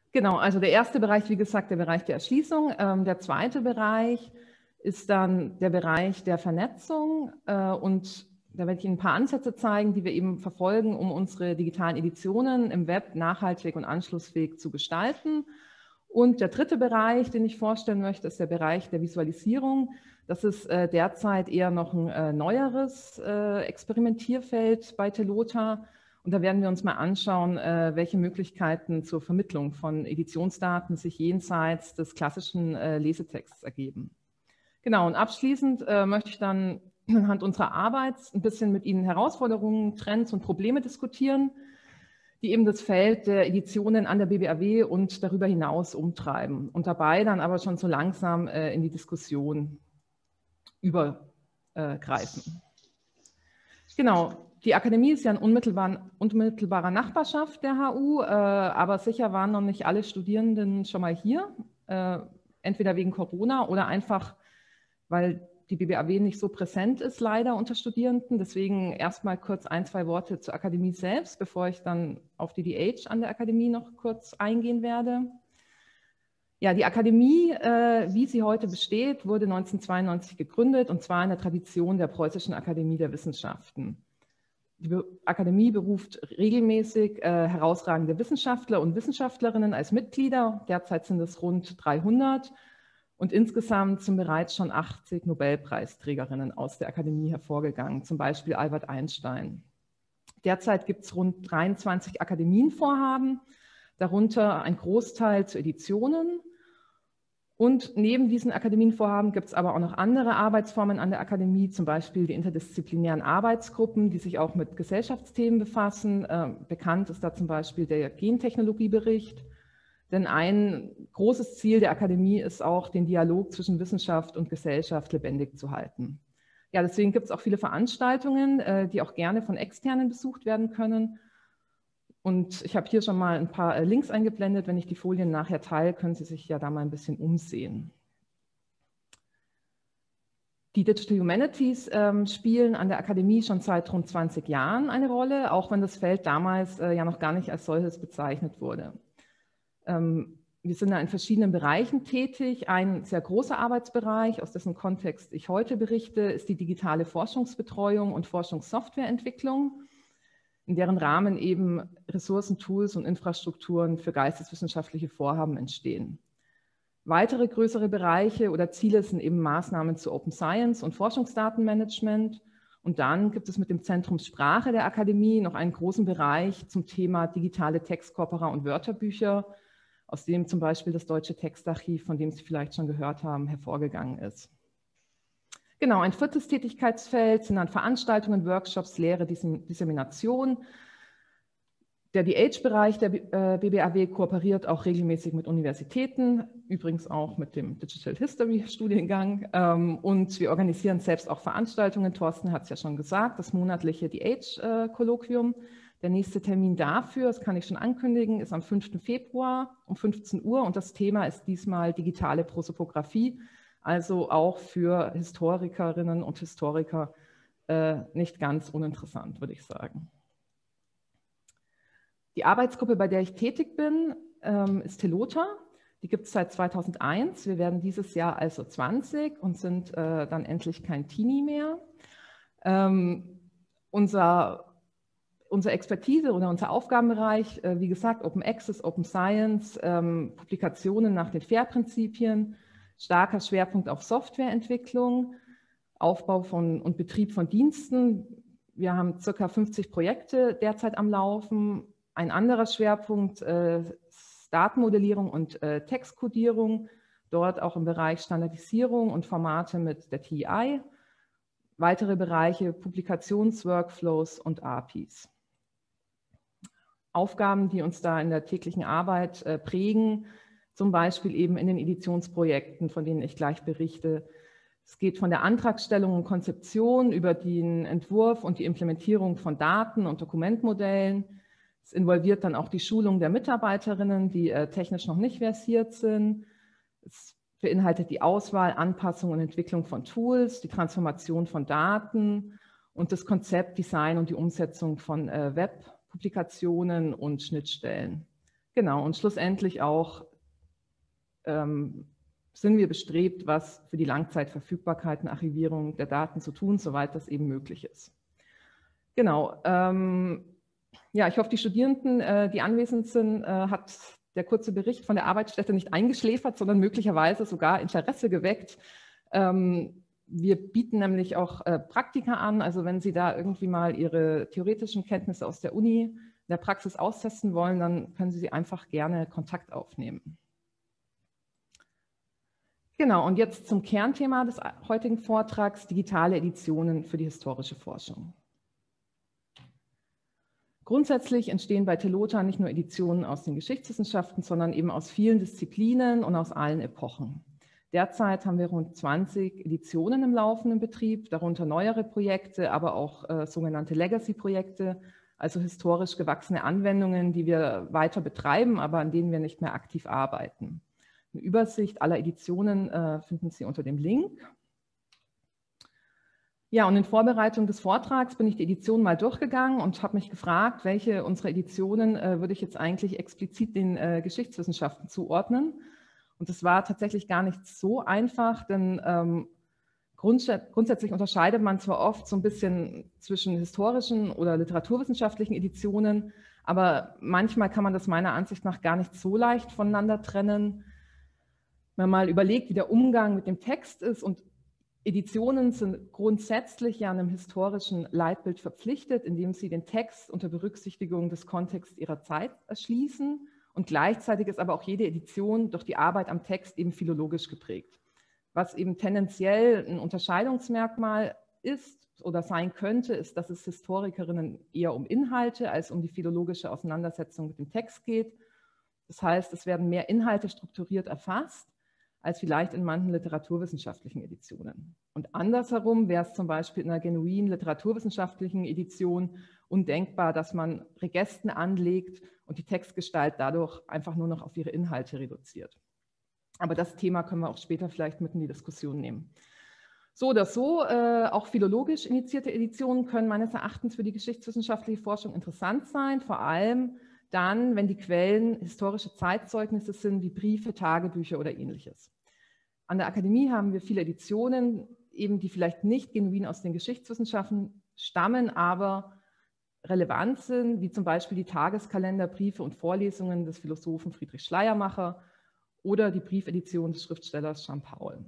Genau, also der erste Bereich, wie gesagt, der Bereich der Erschließung. Der zweite Bereich ist dann der Bereich der Vernetzung. Und da werde ich Ihnen ein paar Ansätze zeigen, die wir eben verfolgen, um unsere digitalen Editionen im Web nachhaltig und anschlussfähig zu gestalten. Und der dritte Bereich, den ich vorstellen möchte, ist der Bereich der Visualisierung. Das ist derzeit eher noch ein neueres Experimentierfeld bei Telota. Und da werden wir uns mal anschauen, welche Möglichkeiten zur Vermittlung von Editionsdaten sich jenseits des klassischen Lesetexts ergeben. Genau, und abschließend möchte ich dann anhand unserer Arbeit ein bisschen mit Ihnen Herausforderungen, Trends und Probleme diskutieren, die eben das Feld der Editionen an der BBAW und darüber hinaus umtreiben und dabei dann aber schon so langsam in die Diskussion übergreifen. Genau, die Akademie ist ja in unmittelbarer Nachbarschaft der HU, aber sicher waren noch nicht alle Studierenden schon mal hier, entweder wegen Corona oder einfach, weil die BBAW nicht so präsent ist, leider unter Studierenden. Deswegen erstmal kurz ein, zwei Worte zur Akademie selbst, bevor ich dann auf die DH an der Akademie noch kurz eingehen werde. Ja, die Akademie, wie sie heute besteht, wurde 1992 gegründet, und zwar in der Tradition der Preußischen Akademie der Wissenschaften. Die Akademie beruft regelmäßig herausragende Wissenschaftler und Wissenschaftlerinnen als Mitglieder. Derzeit sind es rund 300. Und insgesamt sind bereits schon 80 Nobelpreisträgerinnen aus der Akademie hervorgegangen, zum Beispiel Albert Einstein. Derzeit gibt es rund 23 Akademienvorhaben, darunter ein Großteil zu Editionen. Und neben diesen Akademienvorhaben gibt es aber auch noch andere Arbeitsformen an der Akademie, zum Beispiel die interdisziplinären Arbeitsgruppen, die sich auch mit Gesellschaftsthemen befassen. Bekannt ist da zum Beispiel der Gentechnologiebericht. Denn ein großes Ziel der Akademie ist auch, den Dialog zwischen Wissenschaft und Gesellschaft lebendig zu halten. Ja, deswegen gibt es auch viele Veranstaltungen, die auch gerne von Externen besucht werden können. Und ich habe hier schon mal ein paar Links eingeblendet. Wenn ich die Folien nachher teile, können Sie sich ja da mal ein bisschen umsehen. Die Digital Humanities spielen an der Akademie schon seit rund 20 Jahren eine Rolle, auch wenn das Feld damals ja noch gar nicht als solches bezeichnet wurde. Wir sind da in verschiedenen Bereichen tätig. Ein sehr großer Arbeitsbereich, aus dessen Kontext ich heute berichte, ist die digitale Forschungsbetreuung und Forschungssoftwareentwicklung, in deren Rahmen eben Ressourcen, Tools und Infrastrukturen für geisteswissenschaftliche Vorhaben entstehen. Weitere größere Bereiche oder Ziele sind eben Maßnahmen zu Open Science und Forschungsdatenmanagement. Und dann gibt es mit dem Zentrum Sprache der Akademie noch einen großen Bereich zum Thema digitale Textkorpora und Wörterbücher, aus dem zum Beispiel das Deutsche Textarchiv, von dem Sie vielleicht schon gehört haben, hervorgegangen ist. Genau, ein viertes Tätigkeitsfeld sind dann Veranstaltungen, Workshops, Lehre, Dissemination. Der DH-Bereich der BBAW kooperiert auch regelmäßig mit Universitäten, übrigens auch mit dem Digital History Studiengang. Und wir organisieren selbst auch Veranstaltungen. Thorsten hat es ja schon gesagt, das monatliche DH-Kolloquium. Der nächste Termin dafür, das kann ich schon ankündigen, ist am 5. Februar um 15 Uhr. Und das Thema ist diesmal digitale Prosopographie. Also auch für Historikerinnen und Historiker nicht ganz uninteressant, würde ich sagen. Die Arbeitsgruppe, bei der ich tätig bin, ist Telota. Die gibt es seit 2001. Wir werden dieses Jahr also 20 und sind dann endlich kein Teenie mehr. Unsere Expertise oder unser Aufgabenbereich, wie gesagt, Open Access, Open Science, Publikationen nach den FAIR-Prinzipien, starker Schwerpunkt auf Softwareentwicklung, Aufbau und Betrieb von Diensten. Wir haben ca. 50 Projekte derzeit am Laufen. Ein anderer Schwerpunkt ist Datenmodellierung und Textkodierung, dort auch im Bereich Standardisierung und Formate mit der TI. Weitere Bereiche Publikationsworkflows und APIs. Aufgaben, die uns da in der täglichen Arbeit prägen, zum Beispiel eben in den Editionsprojekten, von denen ich gleich berichte. Es geht von der Antragstellung und Konzeption über den Entwurf und die Implementierung von Daten und Dokumentmodellen. Es involviert dann auch die Schulung der Mitarbeiterinnen, die technisch noch nicht versiert sind. Es beinhaltet die Auswahl, Anpassung und Entwicklung von Tools, die Transformation von Daten und das Konzept, Design und die Umsetzung von Webpublikationen und Schnittstellen. Genau, und schlussendlich auch sind wir bestrebt, was für die Langzeitverfügbarkeit und Archivierung der Daten zu tun, soweit das eben möglich ist. Genau. Ja, ich hoffe, die Studierenden, die anwesend sind, hat der kurze Bericht von der Arbeitsstätte nicht eingeschläfert, sondern möglicherweise sogar Interesse geweckt. Wir bieten nämlich auch Praktika an, also wenn Sie da irgendwie mal Ihre theoretischen Kenntnisse aus der Uni in der Praxis austesten wollen, dann können Sie einfach gerne Kontakt aufnehmen. Genau, und jetzt zum Kernthema des heutigen Vortrags, digitale Editionen für die historische Forschung. Grundsätzlich entstehen bei Telota nicht nur Editionen aus den Geschichtswissenschaften, sondern eben aus vielen Disziplinen und aus allen Epochen. Derzeit haben wir rund 20 Editionen im laufenden Betrieb, darunter neuere Projekte, aber auch sogenannte Legacy-Projekte, also historisch gewachsene Anwendungen, die wir weiter betreiben, aber an denen wir nicht mehr aktiv arbeiten. Eine Übersicht aller Editionen finden Sie unter dem Link. Ja, und in Vorbereitung des Vortrags bin ich die Edition mal durchgegangen und habe mich gefragt, welche unserer Editionen würde ich jetzt eigentlich explizit den Geschichtswissenschaften zuordnen. Und das war tatsächlich gar nicht so einfach, denn grundsätzlich unterscheidet man zwar oft so ein bisschen zwischen historischen oder literaturwissenschaftlichen Editionen, aber manchmal kann man das meiner Ansicht nach gar nicht so leicht voneinander trennen. Wenn man mal überlegt, wie der Umgang mit dem Text ist, und Editionen sind grundsätzlich ja einem historischen Leitbild verpflichtet, indem sie den Text unter Berücksichtigung des Kontexts ihrer Zeit erschließen. Und gleichzeitig ist aber auch jede Edition durch die Arbeit am Text eben philologisch geprägt. Was eben tendenziell ein Unterscheidungsmerkmal ist oder sein könnte, ist, dass es Historikerinnen eher um Inhalte als um die philologische Auseinandersetzung mit dem Text geht. Das heißt, es werden mehr Inhalte strukturiert erfasst, als vielleicht in manchen literaturwissenschaftlichen Editionen. Und andersherum wäre es zum Beispiel in einer genuin literaturwissenschaftlichen Edition undenkbar, dass man Regesten anlegt und die Textgestalt dadurch einfach nur noch auf ihre Inhalte reduziert. Aber das Thema können wir auch später vielleicht mit in die Diskussion nehmen. So oder so, auch philologisch initiierte Editionen können meines Erachtens für die geschichtswissenschaftliche Forschung interessant sein, vor allem dann, wenn die Quellen historische Zeitzeugnisse sind, wie Briefe, Tagebücher oder ähnliches. An der Akademie haben wir viele Editionen, eben die vielleicht nicht genuin aus den Geschichtswissenschaften stammen, aber relevant sind, wie zum Beispiel die Tageskalender, Briefe und Vorlesungen des Philosophen Friedrich Schleiermacher oder die Briefedition des Schriftstellers Jean Paul.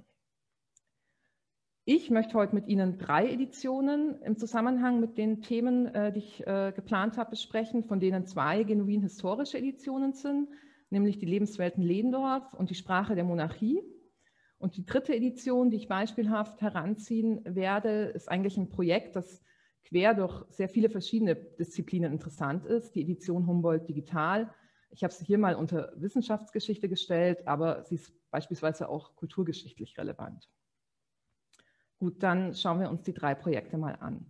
Ich möchte heute mit Ihnen 3 Editionen im Zusammenhang mit den Themen, die ich geplant habe, besprechen, von denen 2 genuin historische Editionen sind, nämlich die Lebenswelten Lehndorff und die Sprache der Monarchie. Und die 3. Edition, die ich beispielhaft heranziehen werde, ist eigentlich ein Projekt, das quer durch sehr viele verschiedene Disziplinen interessant ist, die Edition Humboldt Digital. Ich habe sie hier mal unter Wissenschaftsgeschichte gestellt, aber sie ist beispielsweise auch kulturgeschichtlich relevant. Gut, dann schauen wir uns die 3 Projekte mal an.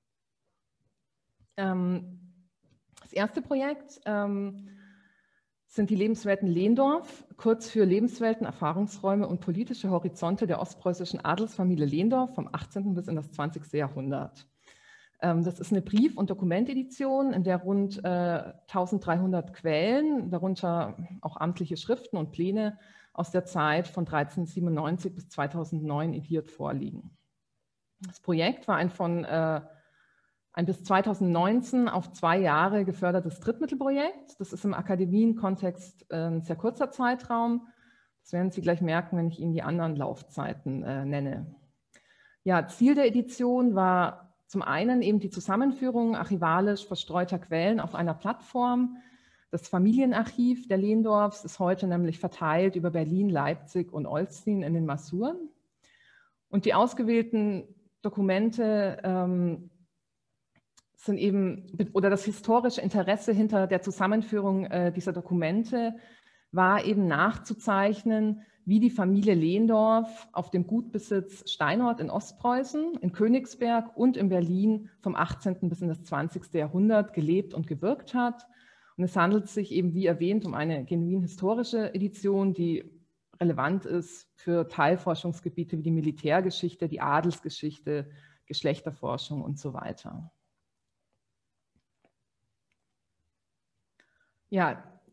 Das erste Projekt sind die Lebenswelten Lehndorff, kurz für Lebenswelten, Erfahrungsräume und politische Horizonte der ostpreußischen Adelsfamilie Lehndorff vom 18. bis in das 20. Jahrhundert. Das ist eine Brief- und Dokumentedition, in der rund 1300 Quellen, darunter auch amtliche Schriften und Pläne aus der Zeit von 1397 bis 2009 ediert vorliegen. Das Projekt war ein bis 2019 auf 2 Jahre gefördertes Drittmittelprojekt. Das ist im Akademienkontext ein sehr kurzer Zeitraum. Das werden Sie gleich merken, wenn ich Ihnen die anderen Laufzeiten nenne. Ja, Ziel der Edition war zum einen eben die Zusammenführung archivalisch verstreuter Quellen auf einer Plattform. Das Familienarchiv der Lehndorffs ist heute nämlich verteilt über Berlin, Leipzig und Olsztyn in den Masuren. Und die ausgewählten Dokumente sind eben, oder das historische Interesse hinter der Zusammenführung dieser Dokumente war eben nachzuzeichnen, wie die Familie Lehndorff auf dem Gutbesitz Steinort in Ostpreußen, in Königsberg und in Berlin vom 18. bis in das 20. Jahrhundert gelebt und gewirkt hat. Und es handelt sich eben, wie erwähnt, um eine genuin historische Edition, die relevant ist für Teilforschungsgebiete wie die Militärgeschichte, die Adelsgeschichte, Geschlechterforschung und so weiter. Ja,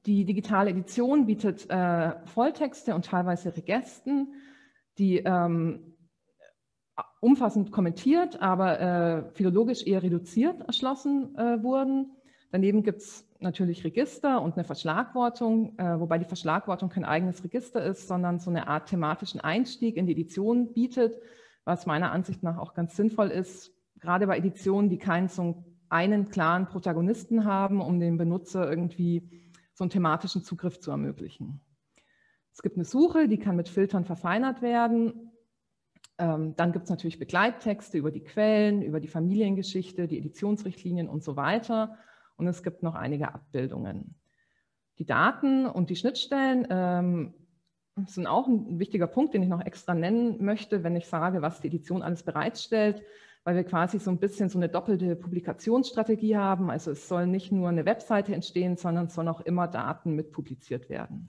Die digitale Edition bietet Volltexte und teilweise Regesten, die umfassend kommentiert, aber philologisch eher reduziert erschlossen wurden. Daneben gibt es natürlich Register und eine Verschlagwortung, wobei die Verschlagwortung kein eigenes Register ist, sondern so eine Art thematischen Einstieg in die Edition bietet, was meiner Ansicht nach auch ganz sinnvoll ist, gerade bei Editionen, die keinen so einen klaren Protagonisten haben, um dem Benutzer irgendwie so einen thematischen Zugriff zu ermöglichen. Es gibt eine Suche, die kann mit Filtern verfeinert werden. Dann gibt es natürlich Begleittexte über die Quellen, über die Familiengeschichte, die Editionsrichtlinien und so weiter. Und es gibt noch einige Abbildungen. Die Daten und die Schnittstellen sind auch ein wichtiger Punkt, den ich noch extra nennen möchte, wenn ich sage, was die Edition alles bereitstellt, weil wir quasi so ein bisschen so eine doppelte Publikationsstrategie haben. Also es soll nicht nur eine Webseite entstehen, sondern es sollen auch immer Daten mit publiziert werden.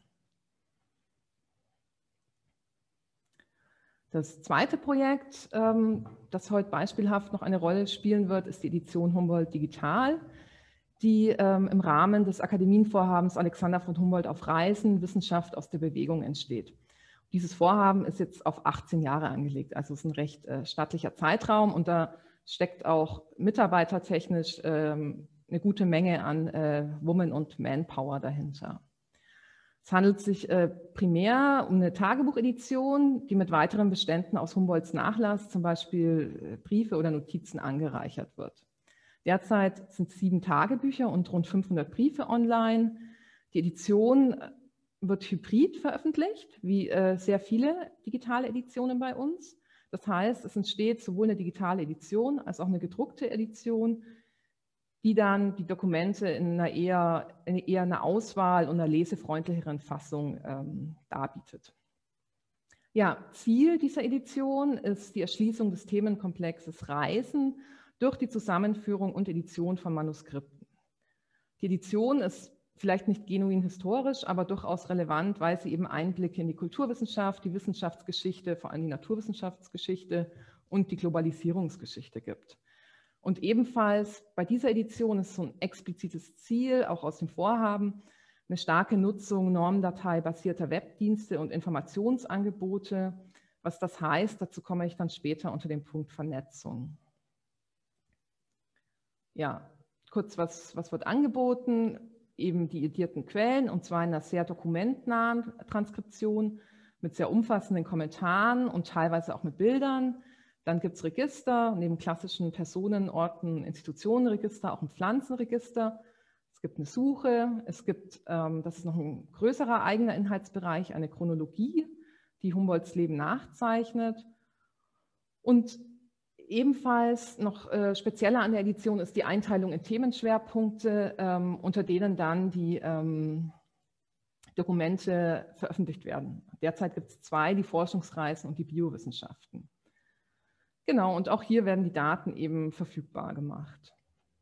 Das zweite Projekt, das heute beispielhaft noch eine Rolle spielen wird, ist die Edition Humboldt Digital, die im Rahmen des Akademienvorhabens Alexander von Humboldt auf Reisen, Wissenschaft aus der Bewegung entsteht. Dieses Vorhaben ist jetzt auf 18 Jahre angelegt, also es ist ein recht stattlicher Zeitraum und da steckt auch mitarbeitertechnisch eine gute Menge an Woman- und Manpower dahinter. Es handelt sich primär um eine Tagebuchedition, die mit weiteren Beständen aus Humboldts Nachlass, zum Beispiel Briefe oder Notizen, angereichert wird. Derzeit sind 7 Tagebücher und rund 500 Briefe online. Die Edition wird hybrid veröffentlicht, wie sehr viele digitale Editionen bei uns. Das heißt, es entsteht sowohl eine digitale Edition als auch eine gedruckte Edition, die dann die Dokumente in einer eher eine Auswahl und einer lesefreundlicheren Fassung darbietet. Ja, Ziel dieser Edition ist die Erschließung des Themenkomplexes Reisen durch die Zusammenführung und Edition von Manuskripten. Die Edition ist vielleicht nicht genuin historisch, aber durchaus relevant, weil sie eben Einblicke in die Kulturwissenschaft, die Wissenschaftsgeschichte, vor allem die Naturwissenschaftsgeschichte und die Globalisierungsgeschichte gibt. Und ebenfalls bei dieser Edition ist so ein explizites Ziel, auch aus dem Vorhaben, eine starke Nutzung normdateibasierter Webdienste und Informationsangebote. Was das heißt, dazu komme ich dann später unter dem Punkt Vernetzung. Ja, kurz, was wird angeboten? Eben die editierten Quellen, und zwar in einer sehr dokumentnahen Transkription mit sehr umfassenden Kommentaren und teilweise auch mit Bildern. Dann gibt es Register, neben klassischen Personen-, Orten-, Institutionenregister, auch ein Pflanzenregister. Es gibt eine Suche, es gibt, das ist noch ein größerer eigener Inhaltsbereich, eine Chronologie, die Humboldts Leben nachzeichnet. Und ebenfalls noch spezieller an der Edition ist die Einteilung in Themenschwerpunkte, unter denen dann die Dokumente veröffentlicht werden. Derzeit gibt es 2, die Forschungsreisen und die Biowissenschaften. Genau, und auch hier werden die Daten eben verfügbar gemacht.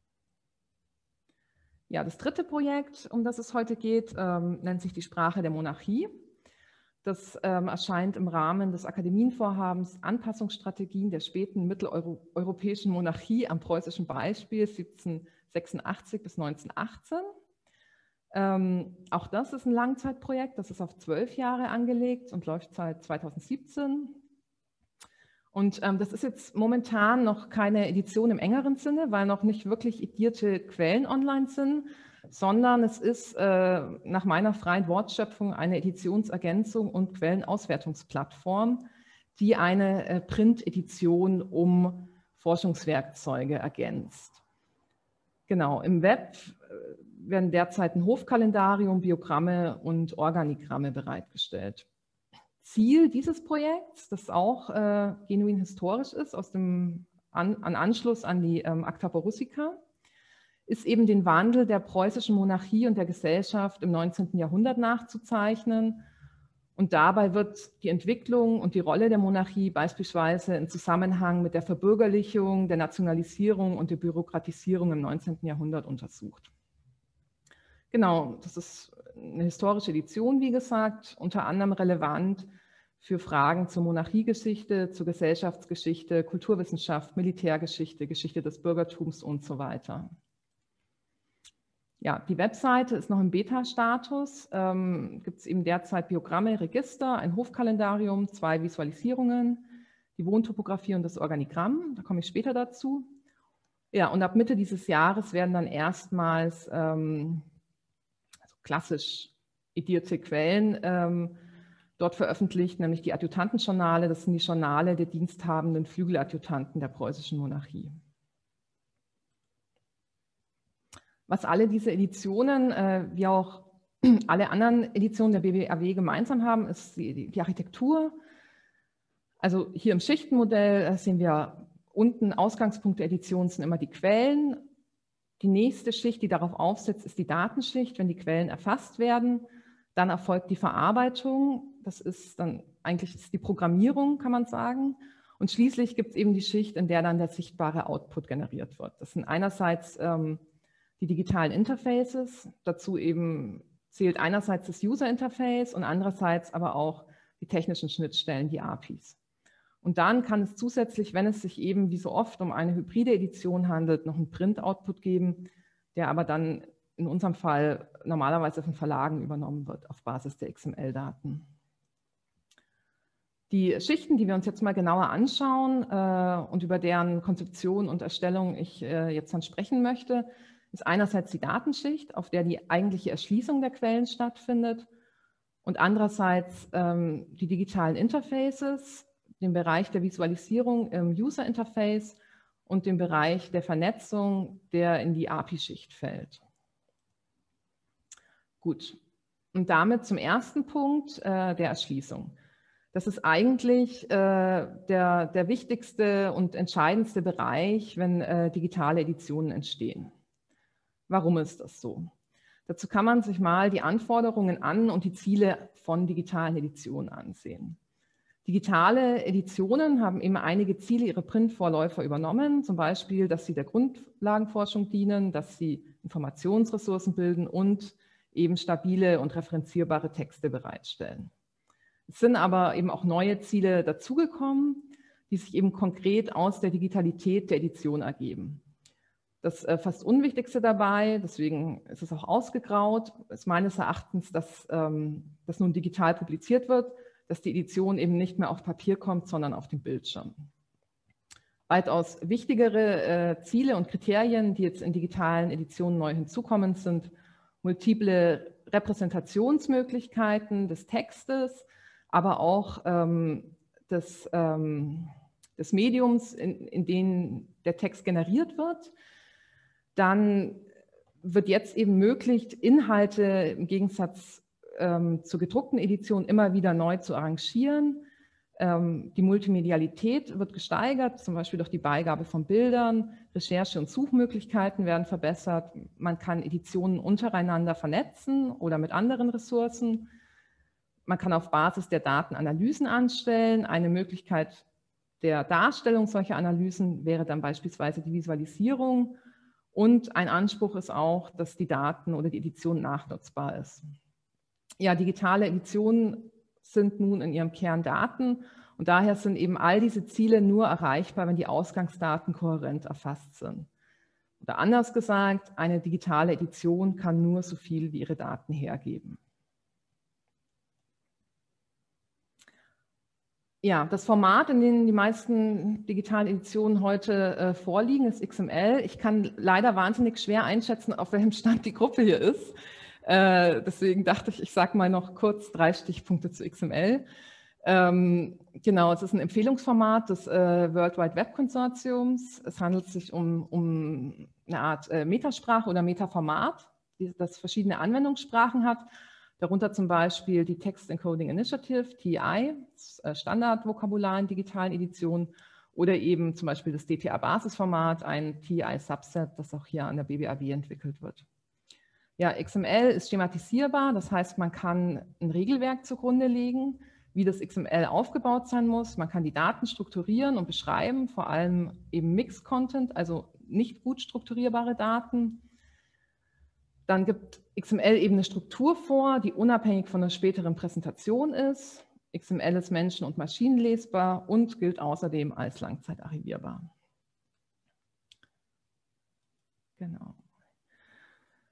Ja, das dritte Projekt, um das es heute geht, nennt sich die Sprache der Monarchie. Das erscheint im Rahmen des Akademienvorhabens Anpassungsstrategien der späten mitteleuropäischen Monarchie am preußischen Beispiel 1786 bis 1918. Auch das ist ein Langzeitprojekt, das ist auf 12 Jahre angelegt und läuft seit 2017. Und das ist jetzt momentan noch keine Edition im engeren Sinne, weil noch nicht wirklich edierte Quellen online sind, sondern es ist nach meiner freien Wortschöpfung eine Editionsergänzung und Quellenauswertungsplattform, die eine Print-Edition um Forschungswerkzeuge ergänzt. Genau, im Web werden derzeit ein Hofkalendarium, Biogramme und Organigramme bereitgestellt. Ziel dieses Projekts, das auch genuin historisch ist, an Anschluss an die Acta Borussica, ist eben den Wandel der preußischen Monarchie und der Gesellschaft im 19. Jahrhundert nachzuzeichnen. Und dabei wird die Entwicklung und die Rolle der Monarchie beispielsweise im Zusammenhang mit der Verbürgerlichung, der Nationalisierung und der Bürokratisierung im 19. Jahrhundert untersucht. Genau, das ist eine historische Edition, wie gesagt, unter anderem relevant für Fragen zur Monarchiegeschichte, zur Gesellschaftsgeschichte, Kulturwissenschaft, Militärgeschichte, Geschichte des Bürgertums und so weiter. Ja, die Webseite ist noch im Beta-Status. Gibt es eben derzeit Biogramme, Register, ein Hofkalendarium, 2 Visualisierungen, die Wohntopographie und das Organigramm. Da komme ich später dazu. Ja, und ab Mitte dieses Jahres werden dann erstmals also klassisch edierte Quellen dort veröffentlicht, nämlich die Adjutantenjournale. Das sind die Journale der diensthabenden Flügeladjutanten der preußischen Monarchie. Was alle diese Editionen, wie auch alle anderen Editionen der BBAW gemeinsam haben, ist die Architektur. Also hier im Schichtenmodell sehen wir unten Ausgangspunkt der Edition sind immer die Quellen. Die nächste Schicht, die darauf aufsetzt, ist die Datenschicht, wenn die Quellen erfasst werden. Dann erfolgt die Verarbeitung. Das ist dann eigentlich die Programmierung, kann man sagen. Und schließlich gibt es eben die Schicht, in der dann der sichtbare Output generiert wird. Das sind einerseits die digitalen Interfaces. Dazu eben zählt einerseits das User Interface und andererseits aber auch die technischen Schnittstellen, die APIs. Und dann kann es zusätzlich, wenn es sich eben wie so oft um eine hybride Edition handelt, noch einen Print-Output geben, der aber dann in unserem Fall normalerweise von Verlagen übernommen wird auf Basis der XML-Daten. Die Schichten, die wir uns jetzt mal genauer anschauen und über deren Konzeption und Erstellung ich jetzt dann sprechen möchte, ist einerseits die Datenschicht, auf der die eigentliche Erschließung der Quellen stattfindet, und andererseits die digitalen Interfaces, den Bereich der Visualisierung im User Interface und den Bereich der Vernetzung, der in die API-Schicht fällt. Gut, und damit zum ersten Punkt der Erschließung. Das ist eigentlich der wichtigste und entscheidendste Bereich, wenn digitale Editionen entstehen. Warum ist das so? Dazu kann man sich mal die Anforderungen an und die Ziele von digitalen Editionen ansehen. Digitale Editionen haben eben einige Ziele ihrer Printvorläufer übernommen, zum Beispiel, dass sie der Grundlagenforschung dienen, dass sie Informationsressourcen bilden und eben stabile und referenzierbare Texte bereitstellen. Es sind aber eben auch neue Ziele dazugekommen, die sich eben konkret aus der Digitalität der Edition ergeben. Das fast Unwichtigste dabei, deswegen ist es auch ausgegraut, ist meines Erachtens, dass das nun digital publiziert wird, dass die Edition eben nicht mehr auf Papier kommt, sondern auf dem Bildschirm. Weitaus wichtigere Ziele und Kriterien, die jetzt in digitalen Editionen neu hinzukommen, sind multiple Repräsentationsmöglichkeiten des Textes, aber auch des Mediums, in dem der Text generiert wird. Dann wird jetzt eben möglich, Inhalte im Gegensatz zur gedruckten Edition immer wieder neu zu arrangieren. Die Multimedialität wird gesteigert, zum Beispiel durch die Beigabe von Bildern. Recherche- und Suchmöglichkeiten werden verbessert. Man kann Editionen untereinander vernetzen oder mit anderen Ressourcen. Man kann auf Basis der Daten Analysen anstellen. Eine Möglichkeit der Darstellung solcher Analysen wäre dann beispielsweise die Visualisierung. Und ein Anspruch ist auch, dass die Daten oder die Edition nachnutzbar ist. Ja, digitale Editionen sind nun in ihrem Kern Daten und daher sind eben all diese Ziele nur erreichbar, wenn die Ausgangsdaten kohärent erfasst sind. Oder anders gesagt, eine digitale Edition kann nur so viel wie ihre Daten hergeben. Ja, das Format, in dem die meisten digitalen Editionen heute vorliegen, ist XML. Ich kann leider wahnsinnig schwer einschätzen, auf welchem Stand die Gruppe hier ist. Deswegen dachte ich, ich sage mal noch kurz 3 Stichpunkte zu XML. Genau, es ist ein Empfehlungsformat des World Wide Web Konsortiums. Es handelt sich um eine Art Metasprache oder Metaformat, das verschiedene Anwendungssprachen hat. Darunter zum Beispiel die Text Encoding Initiative, TEI, das Standardvokabular in digitalen Editionen, oder eben zum Beispiel das DTA-Basisformat, ein TEI-Subset, das auch hier an der BBAW entwickelt wird. Ja, XML ist schematisierbar, das heißt, man kann ein Regelwerk zugrunde legen, wie das XML aufgebaut sein muss. Man kann die Daten strukturieren und beschreiben, vor allem eben Mixed Content, also nicht gut strukturierbare Daten. Dann gibt XML eben eine Struktur vor, die unabhängig von der späteren Präsentation ist. XML ist menschen- und maschinenlesbar und gilt außerdem als langzeitarchivierbar. Genau.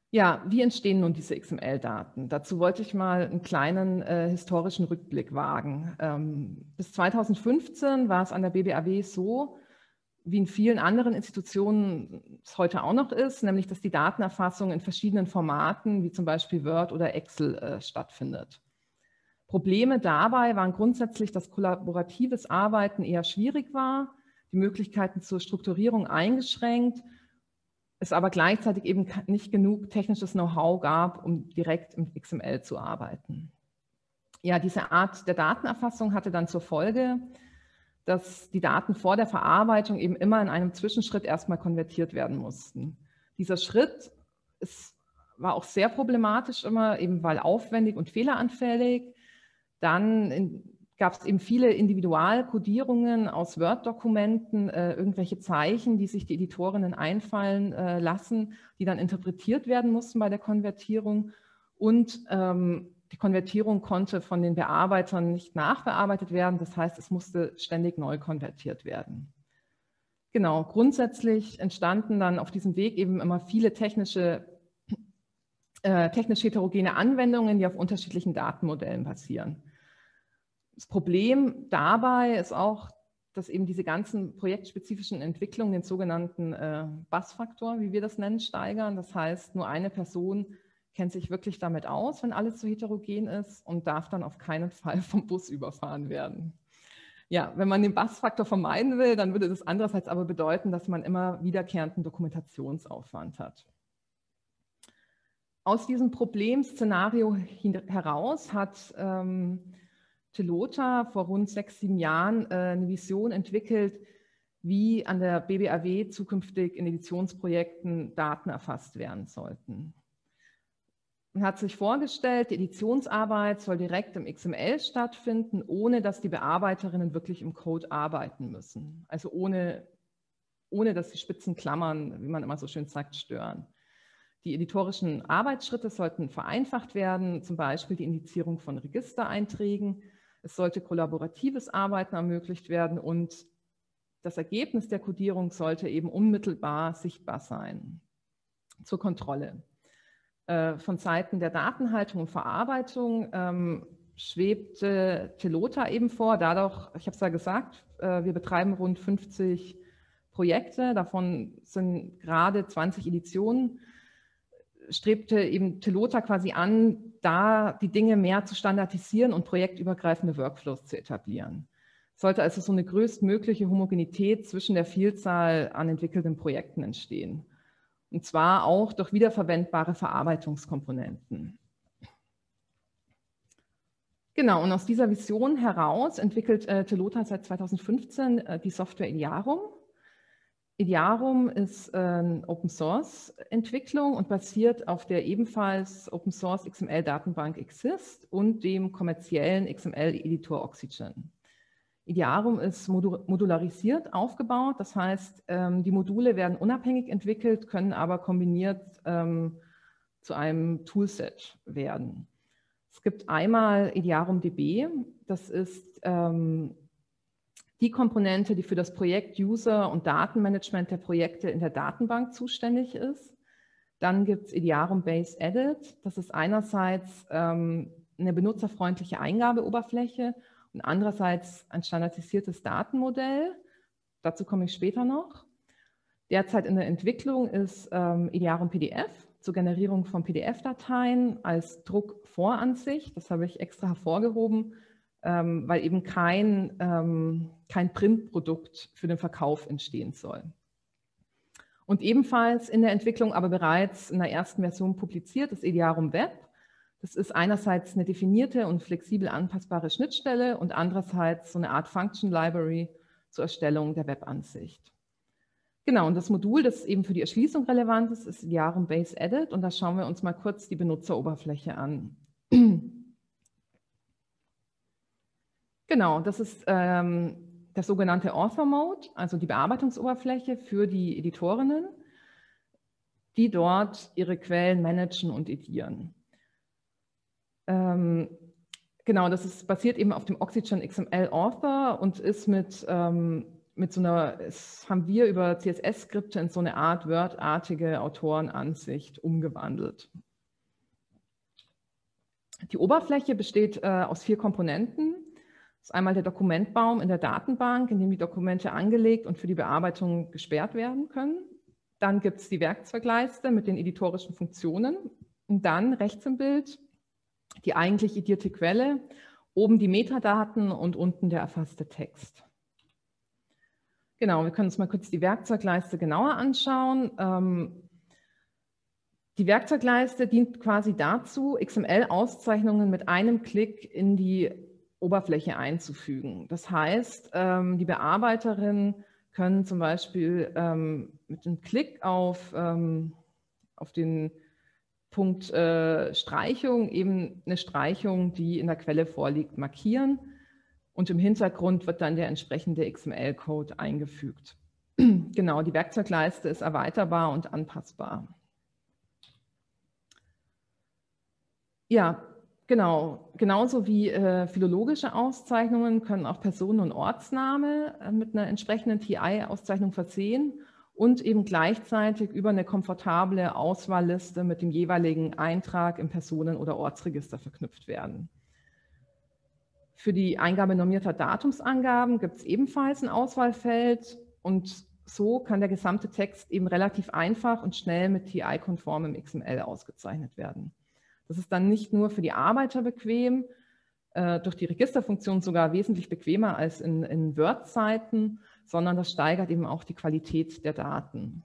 Ja, wie entstehen nun diese XML-Daten? Dazu wollte ich mal einen kleinen historischen Rückblick wagen. Bis 2015 war es an der BBAW so, wie in vielen anderen Institutionen es heute auch noch ist, nämlich dass die Datenerfassung in verschiedenen Formaten, wie zum Beispiel Word oder Excel, stattfindet. Probleme dabei waren grundsätzlich, dass kollaboratives Arbeiten eher schwierig war, die Möglichkeiten zur Strukturierung eingeschränkt, es aber gleichzeitig eben nicht genug technisches Know-how gab, um direkt im XML zu arbeiten. Ja, diese Art der Datenerfassung hatte dann zur Folge, dass die Daten vor der Verarbeitung eben immer in einem Zwischenschritt erstmal konvertiert werden mussten. Dieser Schritt war auch sehr problematisch immer, eben weil aufwendig und fehleranfällig. Dann gab es eben viele Individualkodierungen aus Word-Dokumenten, irgendwelche Zeichen, die sich die Editorinnen einfallen lassen, die dann interpretiert werden mussten bei der Konvertierung. Und die Konvertierung konnte von den Bearbeitern nicht nachbearbeitet werden. Das heißt, es musste ständig neu konvertiert werden. Genau, grundsätzlich entstanden dann auf diesem Weg eben immer viele technisch heterogene Anwendungen, die auf unterschiedlichen Datenmodellen basieren. Das Problem dabei ist auch, dass eben diese ganzen projektspezifischen Entwicklungen den sogenannten Bus-Faktor, wie wir das nennen, steigern. Das heißt, nur eine Person kennt sich wirklich damit aus, wenn alles so heterogen ist und darf dann auf keinen Fall vom Bus überfahren werden. Ja, wenn man den Bus-Faktor vermeiden will, dann würde das andererseits aber bedeuten, dass man immer wiederkehrenden Dokumentationsaufwand hat. Aus diesem Problemszenario heraus hat Telota vor rund 6, 7 Jahren eine Vision entwickelt, wie an der BBAW zukünftig in Editionsprojekten Daten erfasst werden sollten. Man hat sich vorgestellt, die Editionsarbeit soll direkt im XML stattfinden, ohne dass die Bearbeiterinnen wirklich im Code arbeiten müssen. Also ohne dass die spitzen Klammern, wie man immer so schön sagt, stören. Die editorischen Arbeitsschritte sollten vereinfacht werden, zum Beispiel die Indizierung von Registereinträgen. Es sollte kollaboratives Arbeiten ermöglicht werden und das Ergebnis der Codierung sollte eben unmittelbar sichtbar sein. Zur Kontrolle. Von Seiten der Datenhaltung und Verarbeitung schwebte Telota eben vor. Dadurch, ich habe es ja gesagt, wir betreiben rund 50 Projekte, davon sind gerade 20 Editionen, strebte eben Telota quasi an, da die Dinge mehr zu standardisieren und projektübergreifende Workflows zu etablieren. Es sollte also so eine größtmögliche Homogenität zwischen der Vielzahl an entwickelten Projekten entstehen. Und zwar auch durch wiederverwendbare Verarbeitungskomponenten. Genau, und aus dieser Vision heraus entwickelt Telota seit 2015 die Software Idearum. Idearum ist eine Open-Source-Entwicklung und basiert auf der ebenfalls Open-Source XML-Datenbank Exist und dem kommerziellen XML-Editor Oxygen. Idearum ist modularisiert aufgebaut, das heißt, die Module werden unabhängig entwickelt, können aber kombiniert zu einem Toolset werden. Es gibt einmal Idearum DB, das ist die Komponente, die für das Projekt User- und Datenmanagement der Projekte in der Datenbank zuständig ist. Dann gibt es Idearum Base Edit, das ist einerseits eine benutzerfreundliche Eingabeoberfläche und andererseits ein standardisiertes Datenmodell. Dazu komme ich später noch. Derzeit in der Entwicklung ist Idearum PDF zur Generierung von PDF-Dateien als Druckvoransicht. Das habe ich extra hervorgehoben, weil eben kein Printprodukt für den Verkauf entstehen soll. Und ebenfalls in der Entwicklung, aber bereits in der ersten Version publiziert, ist Idearum Web. Das ist einerseits eine definierte und flexibel anpassbare Schnittstelle und andererseits so eine Art Function Library zur Erstellung der Webansicht. Genau, und das Modul, das eben für die Erschließung relevant ist, ist Idearum Base Edit und da schauen wir uns mal kurz die Benutzeroberfläche an. Genau, das ist der sogenannte Author Mode, also die Bearbeitungsoberfläche für die Editorinnen, die dort ihre Quellen managen und edieren. Genau, das basiert eben auf dem Oxygen XML Author und ist mit haben wir über CSS-Skripte in so eine Art Word-artige Autorenansicht umgewandelt. Die Oberfläche besteht aus 4 Komponenten. Das ist einmal der Dokumentbaum in der Datenbank, in dem die Dokumente angelegt und für die Bearbeitung gesperrt werden können. Dann gibt es die Werkzeugleiste mit den editorischen Funktionen. Und dann rechts im Bild die eigentlich edierte Quelle, oben die Metadaten und unten der erfasste Text. Genau, wir können uns mal kurz die Werkzeugleiste genauer anschauen. Die Werkzeugleiste dient quasi dazu, XML-Auszeichnungen mit einem Klick in die Oberfläche einzufügen. Das heißt, die Bearbeiterinnen können zum Beispiel mit einem Klick auf den Punkt Streichung eben eine Streichung, die in der Quelle vorliegt, markieren. Und im Hintergrund wird dann der entsprechende XML-Code eingefügt. Genau, die Werkzeugleiste ist erweiterbar und anpassbar. Ja, genau. Genauso wie philologische Auszeichnungen können auch Personen- und Ortsname mit einer entsprechenden TI-Auszeichnung versehen und eben gleichzeitig über eine komfortable Auswahlliste mit dem jeweiligen Eintrag im Personen- oder Ortsregister verknüpft werden. Für die Eingabe normierter Datumsangaben gibt es ebenfalls ein Auswahlfeld und so kann der gesamte Text eben relativ einfach und schnell mit TI-konformem XML ausgezeichnet werden. Das ist dann nicht nur für die Arbeiter bequem, durch die Registerfunktion sogar wesentlich bequemer als in Word-Seiten, sondern das steigert eben auch die Qualität der Daten.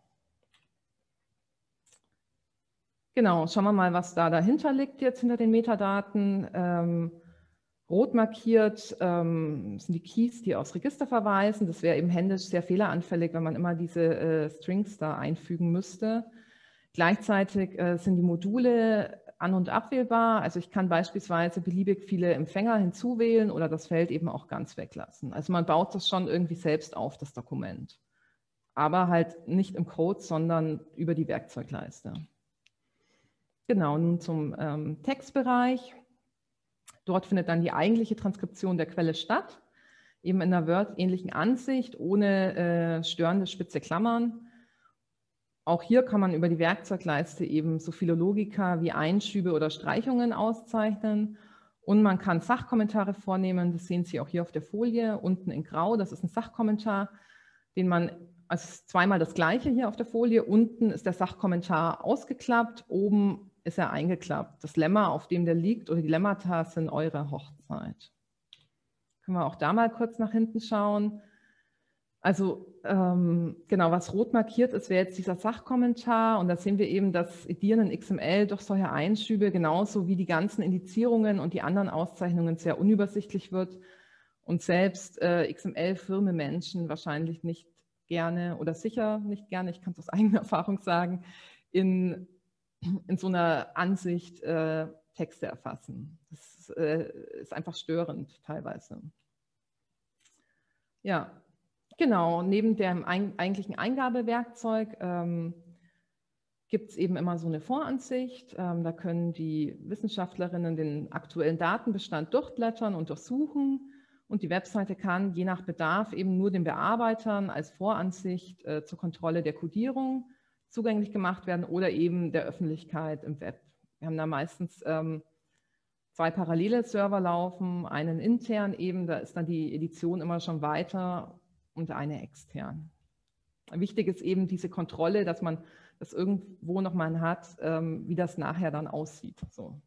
Genau, schauen wir mal, was da dahinter liegt jetzt hinter den Metadaten. Rot markiert sind die Keys, die aufs Register verweisen. Das wäre eben händisch sehr fehleranfällig, wenn man immer diese Strings da einfügen müsste. Gleichzeitig sind die Module an- und abwählbar. Also ich kann beispielsweise beliebig viele Empfänger hinzuwählen oder das Feld eben auch ganz weglassen. Also man baut das schon irgendwie selbst auf, das Dokument. Aber halt nicht im Code, sondern über die Werkzeugleiste. Genau, nun zum Textbereich. Dort findet dann die eigentliche Transkription der Quelle statt, eben in einer Word-ähnlichen Ansicht, ohne störende spitze Klammern. Auch hier kann man über die Werkzeugleiste eben so viele Logika wie Einschübe oder Streichungen auszeichnen. Und man kann Sachkommentare vornehmen, das sehen Sie auch hier auf der Folie, unten in Grau, das ist ein Sachkommentar, den man, also zweimal das gleiche hier auf der Folie, unten ist der Sachkommentar ausgeklappt, oben ist er eingeklappt. Das Lemma, auf dem der liegt, oder die Lemmata sind eure Hochzeit. Können wir auch da mal kurz nach hinten schauen. Also genau, was rot markiert ist, wäre jetzt dieser Sachkommentar. Und da sehen wir eben, dass Edieren in XML durch solche Einschübe genauso wie die ganzen Indizierungen und die anderen Auszeichnungen sehr unübersichtlich wird und selbst XML-firme Menschen wahrscheinlich nicht gerne oder sicher nicht gerne, ich kann es aus eigener Erfahrung sagen, in so einer Ansicht Texte erfassen. Das ist einfach störend teilweise. Ja, genau. Neben dem eigentlichen Eingabewerkzeug gibt es eben immer so eine Voransicht. Da können die Wissenschaftlerinnen den aktuellen Datenbestand durchblättern und durchsuchen. Und die Webseite kann je nach Bedarf eben nur den Bearbeitern als Voransicht zur Kontrolle der Codierung zugänglich gemacht werden oder eben der Öffentlichkeit im Web. Wir haben da meistens 2 parallele Server laufen, einen intern eben, da ist dann die Edition immer schon weiter und eine extern. Wichtig ist eben diese Kontrolle, dass man das irgendwo nochmal hat, wie das nachher dann aussieht. So.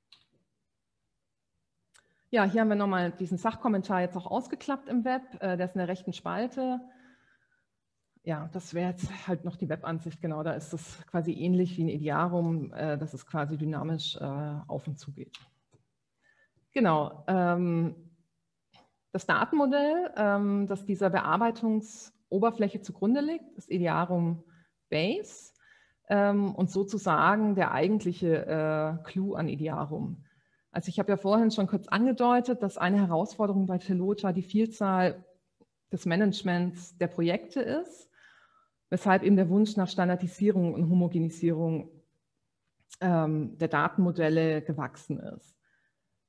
Ja, hier haben wir nochmal diesen Sachkommentar jetzt auch ausgeklappt im Web, der ist in der rechten Spalte. Ja, das wäre jetzt halt noch die Webansicht, genau, da ist das quasi ähnlich wie ein Ediarum, dass es quasi dynamisch auf und zu geht. Genau, das Datenmodell, das dieser Bearbeitungsoberfläche zugrunde liegt, ist Ediarum Base und sozusagen der eigentliche Clou an Ediarum. Also ich habe ja vorhin schon kurz angedeutet, dass eine Herausforderung bei Telota die Vielzahl des Managements der Projekte ist, weshalb eben der Wunsch nach Standardisierung und Homogenisierung der Datenmodelle gewachsen ist.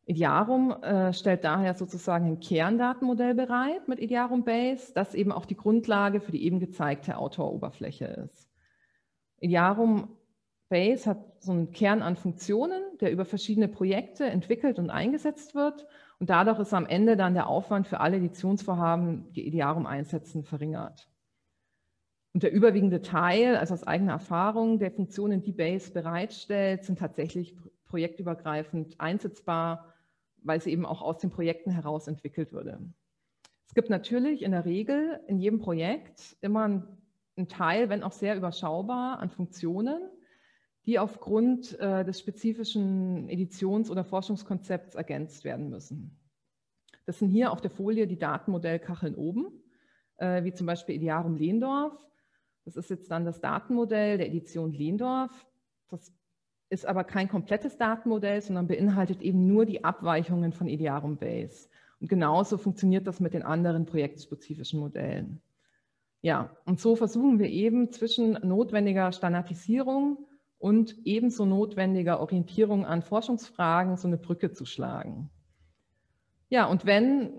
Idearum stellt daher sozusagen ein Kerndatenmodell bereit mit Idearum Base, das eben auch die Grundlage für die eben gezeigte Autoroberfläche ist. Idearum Base hat so einen Kern an Funktionen, der über verschiedene Projekte entwickelt und eingesetzt wird. Und dadurch ist am Ende dann der Aufwand für alle Editionsvorhaben, die Idearum einsetzen, verringert. Und der überwiegende Teil, also aus eigener Erfahrung, der Funktionen, die Base bereitstellt, sind tatsächlich projektübergreifend einsetzbar, weil sie eben auch aus den Projekten heraus entwickelt wurde. Es gibt natürlich in der Regel in jedem Projekt immer einen Teil, wenn auch sehr überschaubar, an Funktionen, die aufgrund des spezifischen Editions- oder Forschungskonzepts ergänzt werden müssen. Das sind hier auf der Folie die Datenmodellkacheln oben, wie zum Beispiel Idearum Lehndorf. Das ist jetzt dann das Datenmodell der Edition Lehndorf. Das ist aber kein komplettes Datenmodell, sondern beinhaltet eben nur die Abweichungen von Idearum Base. Und genauso funktioniert das mit den anderen projektspezifischen Modellen. Ja, und so versuchen wir eben zwischen notwendiger Standardisierung und ebenso notwendiger Orientierung an Forschungsfragen so eine Brücke zu schlagen. Ja, und wenn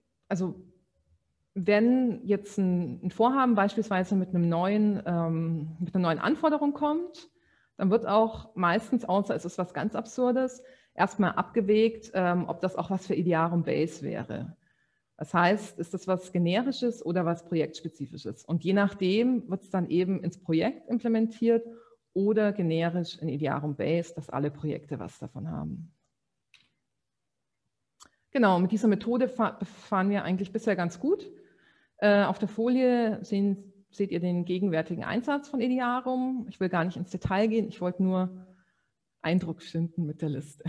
jetzt ein Vorhaben beispielsweise mit einer neuen Anforderung kommt, dann wird auch meistens, außer es ist was ganz Absurdes, erstmal abgewägt, ob das auch was für Idearum Base wäre. Das heißt, ist das was Generisches oder was Projektspezifisches? Und je nachdem wird es dann eben ins Projekt implementiert oder generisch in Idearum Base, dass alle Projekte was davon haben. Genau, mit dieser Methode fahren wir eigentlich bisher ganz gut. Auf der Folie seht ihr den gegenwärtigen Einsatz von Idearum. Ich will gar nicht ins Detail gehen, ich wollte nur Eindruck schinden mit der Liste.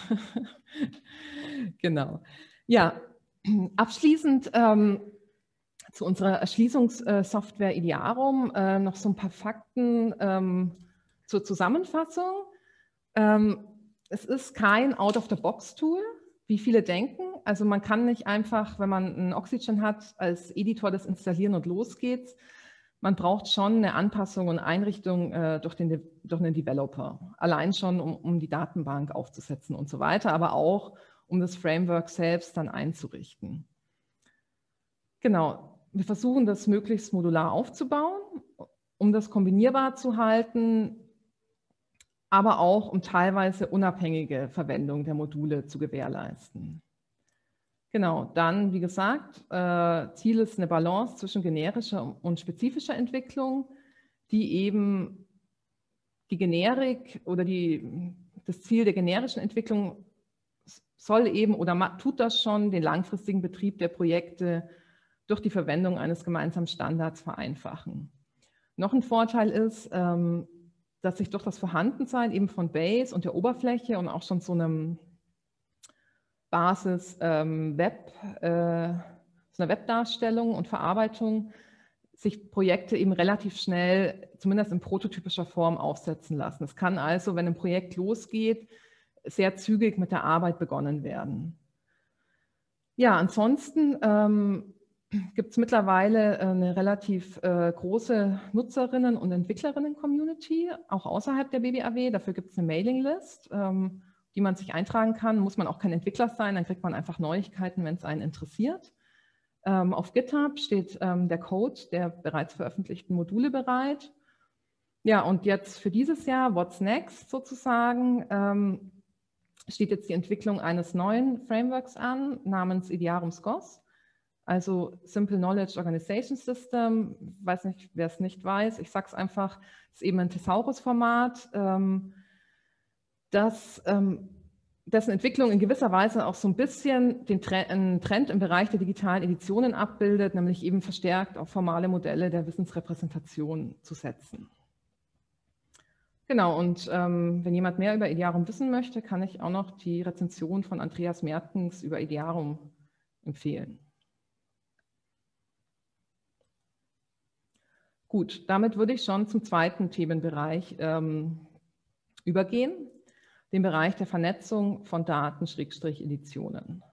Genau. Ja, abschließend zu unserer Erschließungssoftware Idearum noch so ein paar Fakten zur Zusammenfassung. Es ist kein Out-of-the-Box-Tool, wie viele denken. Also man kann nicht einfach, wenn man ein Oxygen hat, als Editor das installieren und los geht's. Man braucht schon eine Anpassung und Einrichtung durch einen Developer. Allein schon, um die Datenbank aufzusetzen und so weiter, aber auch, um das Framework selbst dann einzurichten. Genau, wir versuchen das möglichst modular aufzubauen, um das kombinierbar zu halten, aber auch um teilweise unabhängige Verwendung der Module zu gewährleisten. Genau, dann, wie gesagt, Ziel ist eine Balance zwischen generischer und spezifischer Entwicklung, die eben die Generik oder das Ziel der generischen Entwicklung soll eben oder tut das schon, den langfristigen Betrieb der Projekte durch die Verwendung eines gemeinsamen Standards vereinfachen. Noch ein Vorteil ist, dass sich durch das Vorhandensein eben von Base und der Oberfläche und auch schon so einem Basis so einer Webdarstellung und Verarbeitung sich Projekte eben relativ schnell, zumindest in prototypischer Form, aufsetzen lassen. Es kann also, wenn ein Projekt losgeht, sehr zügig mit der Arbeit begonnen werden. Ja, ansonsten gibt es mittlerweile eine relativ große Nutzerinnen- und Entwicklerinnen-Community, auch außerhalb der BBAW. Dafür gibt es eine Mailinglist, die man sich eintragen kann. Muss man auch kein Entwickler sein, dann kriegt man einfach Neuigkeiten, wenn es einen interessiert. Auf GitHub steht der Code der bereits veröffentlichten Module bereit. Ja, und jetzt für dieses Jahr, what's next sozusagen, steht jetzt die Entwicklung eines neuen Frameworks an, namens Idearum SCOS. Also Simple Knowledge Organization System, weiß nicht, wer es nicht weiß, ich sage es einfach, ist eben ein Thesaurus-Format, dessen Entwicklung in gewisser Weise auch so ein bisschen einen Trend im Bereich der digitalen Editionen abbildet, nämlich eben verstärkt auf formale Modelle der Wissensrepräsentation zu setzen. Genau, und wenn jemand mehr über Idearum wissen möchte, kann ich auch noch die Rezension von Andreas Mertens über Idearum empfehlen. Gut, damit würde ich schon zum zweiten Themenbereich übergehen, den Bereich der Vernetzung von Daten-Editionen.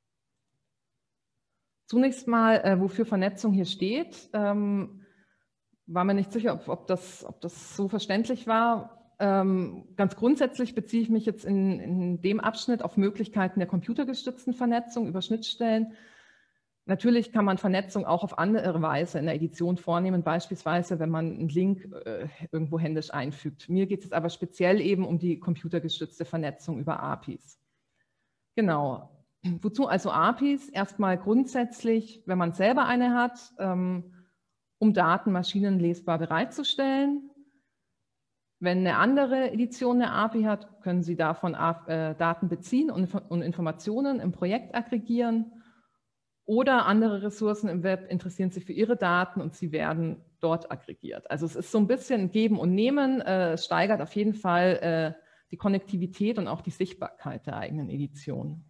Zunächst mal, wofür Vernetzung hier steht, war mir nicht sicher, ob das so verständlich war. Ganz grundsätzlich beziehe ich mich jetzt in dem Abschnitt auf Möglichkeiten der computergestützten Vernetzung über Schnittstellen. Natürlich kann man Vernetzung auch auf andere Weise in der Edition vornehmen, beispielsweise wenn man einen Link irgendwo händisch einfügt. Mir geht es aber speziell eben um die computergestützte Vernetzung über APIs. Genau. Wozu also APIs? Erstmal grundsätzlich, wenn man selber eine hat, um Daten maschinenlesbar bereitzustellen. Wenn eine andere Edition eine API hat, können Sie davon Daten beziehen und Informationen im Projekt aggregieren. Oder andere Ressourcen im Web interessieren sich für Ihre Daten und sie werden dort aggregiert. Also es ist so ein bisschen ein Geben und Nehmen. Es steigert auf jeden Fall die Konnektivität und auch die Sichtbarkeit der eigenen Edition.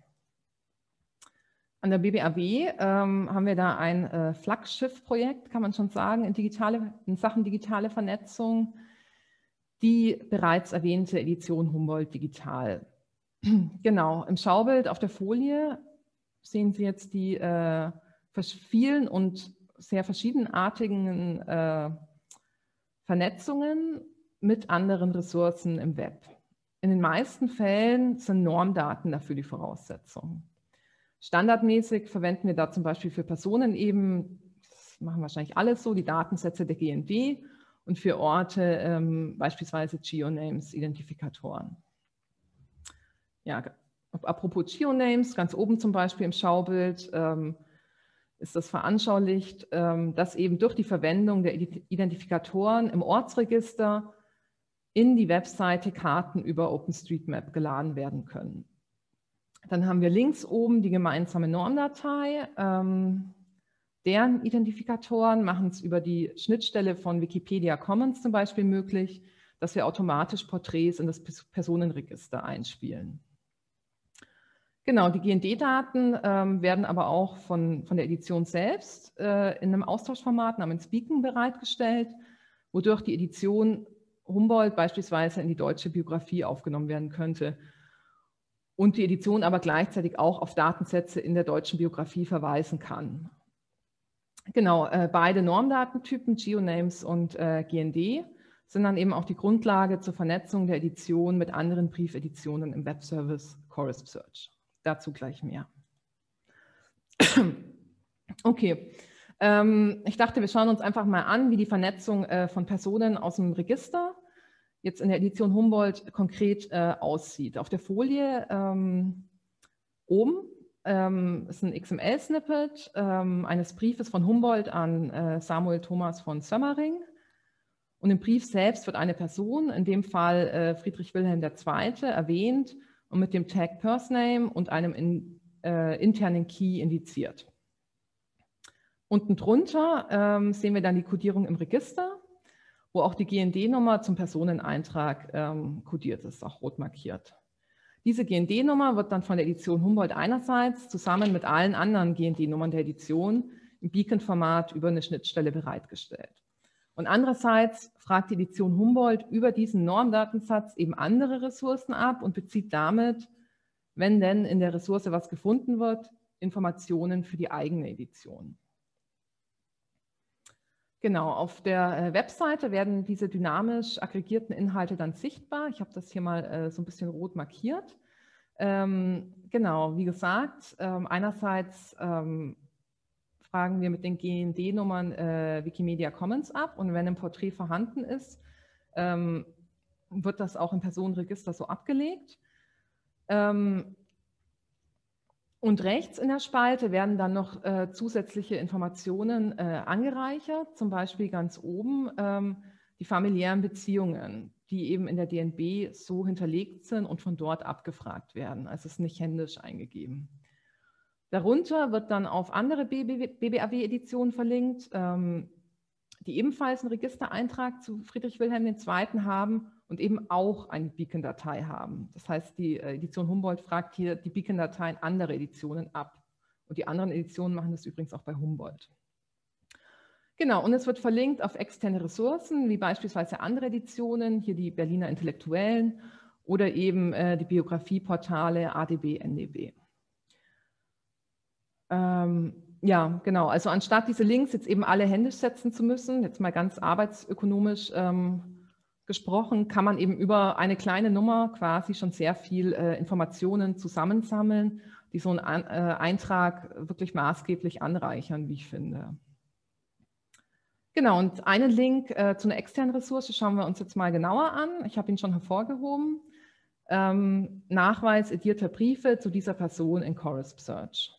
An der BBAW haben wir da ein Flaggschiff-Projekt, kann man schon sagen, in Sachen digitale Vernetzung. Die bereits erwähnte Edition Humboldt Digital. Genau, im Schaubild auf der Folie sehen Sie jetzt die vielen und sehr verschiedenartigen Vernetzungen mit anderen Ressourcen im Web. In den meisten Fällen sind Normdaten dafür die Voraussetzung. Standardmäßig verwenden wir da zum Beispiel für Personen eben, das machen wahrscheinlich alles so, die Datensätze der GND und für Orte beispielsweise Geonames, Identifikatoren. Ja, apropos Geonames, ganz oben zum Beispiel im Schaubild ist das veranschaulicht, dass eben durch die Verwendung der Identifikatoren im Ortsregister in die Webseite Karten über OpenStreetMap geladen werden können. Dann haben wir links oben die gemeinsame Normdatei. Deren Identifikatoren machen es über die Schnittstelle von Wikipedia Commons zum Beispiel möglich, dass wir automatisch Porträts in das Personenregister einspielen. Genau, die GND-Daten werden aber auch von der Edition selbst in einem Austauschformat namens Beacon bereitgestellt, wodurch die Edition Humboldt beispielsweise in die deutsche Biografie aufgenommen werden könnte und die Edition aber gleichzeitig auch auf Datensätze in der deutschen Biografie verweisen kann. Genau, beide Normdatentypen, Geonames und GND, sind dann eben auch die Grundlage zur Vernetzung der Edition mit anderen Briefeditionen im Webservice Chorus Search. Dazu gleich mehr. Okay, ich dachte, wir schauen uns einfach mal an, wie die Vernetzung von Personen aus dem Register jetzt in der Edition Humboldt konkret aussieht. Auf der Folie oben ist ein XML-Snippet eines Briefes von Humboldt an Samuel Thomas von Sömmering. Und im Brief selbst wird eine Person, in dem Fall Friedrich Wilhelm II., erwähnt und mit dem Tag Firstname und einem internen Key indiziert. Unten drunter sehen wir dann die Codierung im Register, wo auch die GND-Nummer zum Personeneintrag kodiert ist, auch rot markiert. Diese GND-Nummer wird dann von der Edition Humboldt einerseits zusammen mit allen anderen GND-Nummern der Edition im Beacon-Format über eine Schnittstelle bereitgestellt. Und andererseits fragt die Edition Humboldt über diesen Normdatensatz eben andere Ressourcen ab und bezieht damit, wenn denn in der Ressource was gefunden wird, Informationen für die eigene Edition. Genau, auf der Webseite werden diese dynamisch aggregierten Inhalte dann sichtbar. Ich habe das hier mal so ein bisschen rot markiert. Genau, wie gesagt, einerseits fragen wir mit den GND-Nummern Wikimedia Commons ab und wenn ein Porträt vorhanden ist, wird das auch im Personenregister so abgelegt. Und rechts in der Spalte werden dann noch zusätzliche Informationen angereichert, zum Beispiel ganz oben die familiären Beziehungen, die eben in der DNB so hinterlegt sind und von dort abgefragt werden. Also es ist nicht händisch eingegeben. Darunter wird dann auf andere BBAW-Editionen verlinkt, die ebenfalls einen Registereintrag zu Friedrich Wilhelm II. Haben und eben auch eine Beacon-Datei haben. Das heißt, die Edition Humboldt fragt hier die Beacon-Dateien anderer Editionen ab. Und die anderen Editionen machen das übrigens auch bei Humboldt. Genau, und es wird verlinkt auf externe Ressourcen, wie beispielsweise andere Editionen, hier die Berliner Intellektuellen oder eben die Biografieportale ADB, NDB. Ja, genau, also anstatt diese Links jetzt eben alle händisch setzen zu müssen, jetzt mal ganz arbeitsökonomisch gesprochen, kann man eben über eine kleine Nummer quasi schon sehr viel Informationen zusammensammeln, die so einen Eintrag wirklich maßgeblich anreichern, wie ich finde. Genau, und einen Link zu einer externen Ressource schauen wir uns jetzt mal genauer an. Ich habe ihn schon hervorgehoben. Nachweis edierter Briefe zu dieser Person in Corrisp Search.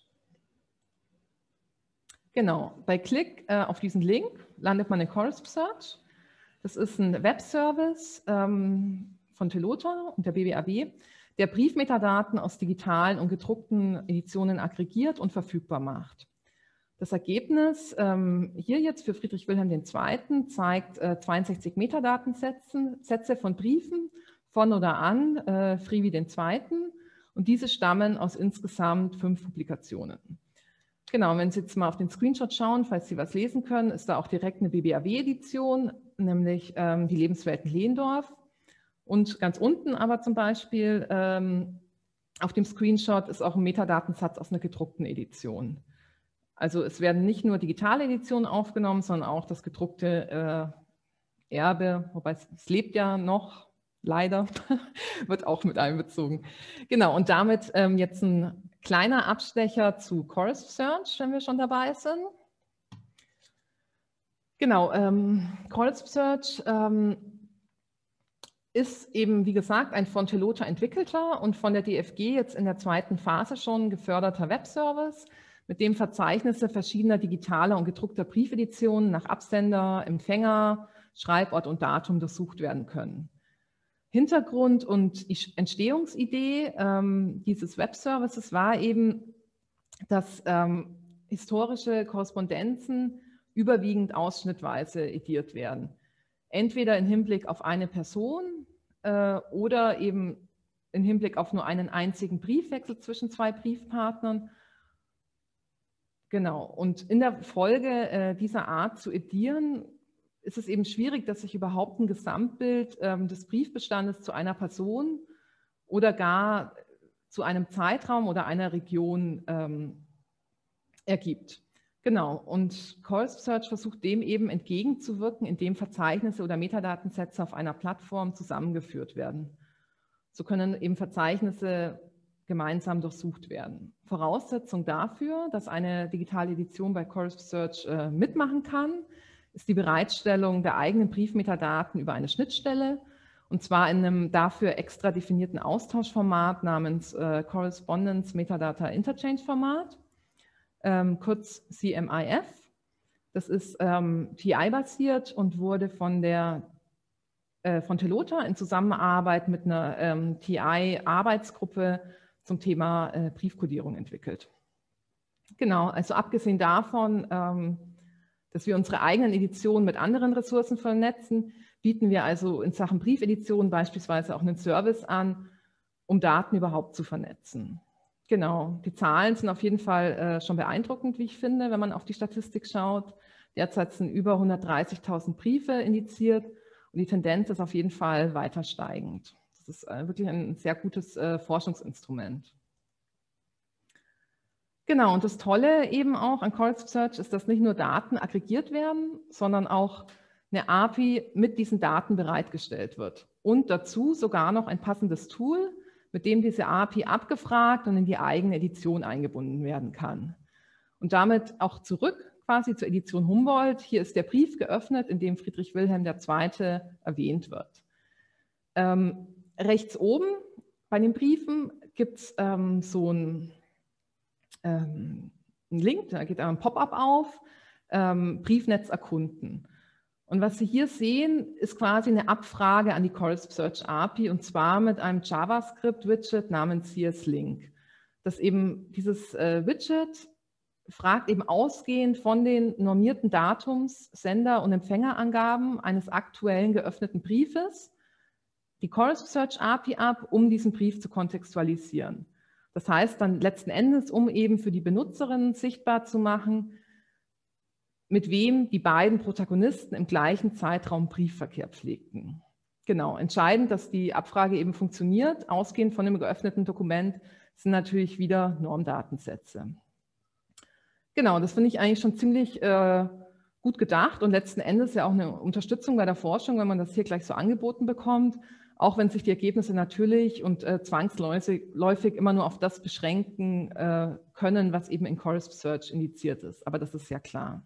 Genau, bei Klick auf diesen Link landet man in Corrisp Search. Das ist ein Webservice von Telota und der BWAW, der Briefmetadaten aus digitalen und gedruckten Editionen aggregiert und verfügbar macht. Das Ergebnis hier jetzt für Friedrich Wilhelm II. Zeigt 62 Metadatensätze von Briefen von oder an Frivi II. Und diese stammen aus insgesamt 5 Publikationen. Genau, wenn Sie jetzt mal auf den Screenshot schauen, falls Sie was lesen können, ist da auch direkt eine BBAW-Edition, nämlich die Lebenswelten Lehndorf. Und ganz unten aber zum Beispiel auf dem Screenshot ist auch ein Metadatensatz aus einer gedruckten Edition. Also es werden nicht nur digitale Editionen aufgenommen, sondern auch das gedruckte Erbe, wobei es lebt ja noch, leider, wird auch mit einbezogen. Genau, und damit jetzt ein kleiner Abstecher zu Corrisp Search, wenn wir schon dabei sind. Genau, Corrisp Search ist eben, wie gesagt, ein von Telota entwickelter und von der DFG jetzt in der 2. Phase schon geförderter Webservice, mit dem Verzeichnisse verschiedener digitaler und gedruckter Briefeditionen nach Absender, Empfänger, Schreibort und Datum durchsucht werden können. Hintergrund und Entstehungsidee dieses Webservices war eben, dass historische Korrespondenzen überwiegend ausschnittweise ediert werden. Entweder im Hinblick auf eine Person oder eben im Hinblick auf nur einen einzigen Briefwechsel zwischen 2 Briefpartnern. Genau, und in der Folge dieser Art zu edieren, ist es eben schwierig, dass sich überhaupt ein Gesamtbild des Briefbestandes zu einer Person oder gar zu einem Zeitraum oder einer Region ergibt. Genau, und Corrisp Search versucht dem eben entgegenzuwirken, indem Verzeichnisse oder Metadatensätze auf einer Plattform zusammengeführt werden. So können eben Verzeichnisse gemeinsam durchsucht werden. Voraussetzung dafür, dass eine digitale Edition bei Corrisp Search mitmachen kann, ist die Bereitstellung der eigenen Briefmetadaten über eine Schnittstelle, und zwar in einem dafür extra definierten Austauschformat namens Correspondence Metadata Interchange Format, kurz CMIF. Das ist TI-basiert und wurde von Telota in Zusammenarbeit mit einer TI-Arbeitsgruppe zum Thema Briefkodierung entwickelt. Genau, also abgesehen davon, dass wir unsere eigenen Editionen mit anderen Ressourcen vernetzen, bieten wir also in Sachen Briefedition beispielsweise auch einen Service an, um Daten überhaupt zu vernetzen. Genau, die Zahlen sind auf jeden Fall schon beeindruckend, wie ich finde, wenn man auf die Statistik schaut. Derzeit sind über 130.000 Briefe indiziert und die Tendenz ist auf jeden Fall weiter steigend. Das ist wirklich ein sehr gutes Forschungsinstrument. Genau, und das Tolle eben auch an Corrisp Search ist, dass nicht nur Daten aggregiert werden, sondern auch eine API mit diesen Daten bereitgestellt wird. Und dazu sogar noch ein passendes Tool, mit dem diese API abgefragt und in die eigene Edition eingebunden werden kann. Und damit auch zurück quasi zur Edition Humboldt. Hier ist der Brief geöffnet, in dem Friedrich Wilhelm II. Erwähnt wird. Rechts oben bei den Briefen gibt es so ein Link, da geht ein Pop-up auf, Briefnetz erkunden. Und was Sie hier sehen, ist quasi eine Abfrage an die Corrisp Search API, und zwar mit einem JavaScript-Widget namens CS-Link. Das eben dieses Widget fragt eben ausgehend von den normierten Datums-, Sender- und Empfängerangaben eines aktuellen geöffneten Briefes die Corrisp Search API ab, um diesen Brief zu kontextualisieren. Das heißt dann letzten Endes, um eben für die Benutzerin sichtbar zu machen, mit wem die beiden Protagonisten im gleichen Zeitraum Briefverkehr pflegten. Genau, entscheidend, dass die Abfrage eben funktioniert, ausgehend von dem geöffneten Dokument, sind natürlich wieder Normdatensätze. Genau, das finde ich eigentlich schon ziemlich gut gedacht und letzten Endes ja auch eine Unterstützung bei der Forschung, wenn man das hier gleich so angeboten bekommt, auch wenn sich die Ergebnisse natürlich und zwangsläufig immer nur auf das beschränken können, was eben in Chorus Search indiziert ist. Aber das ist ja klar.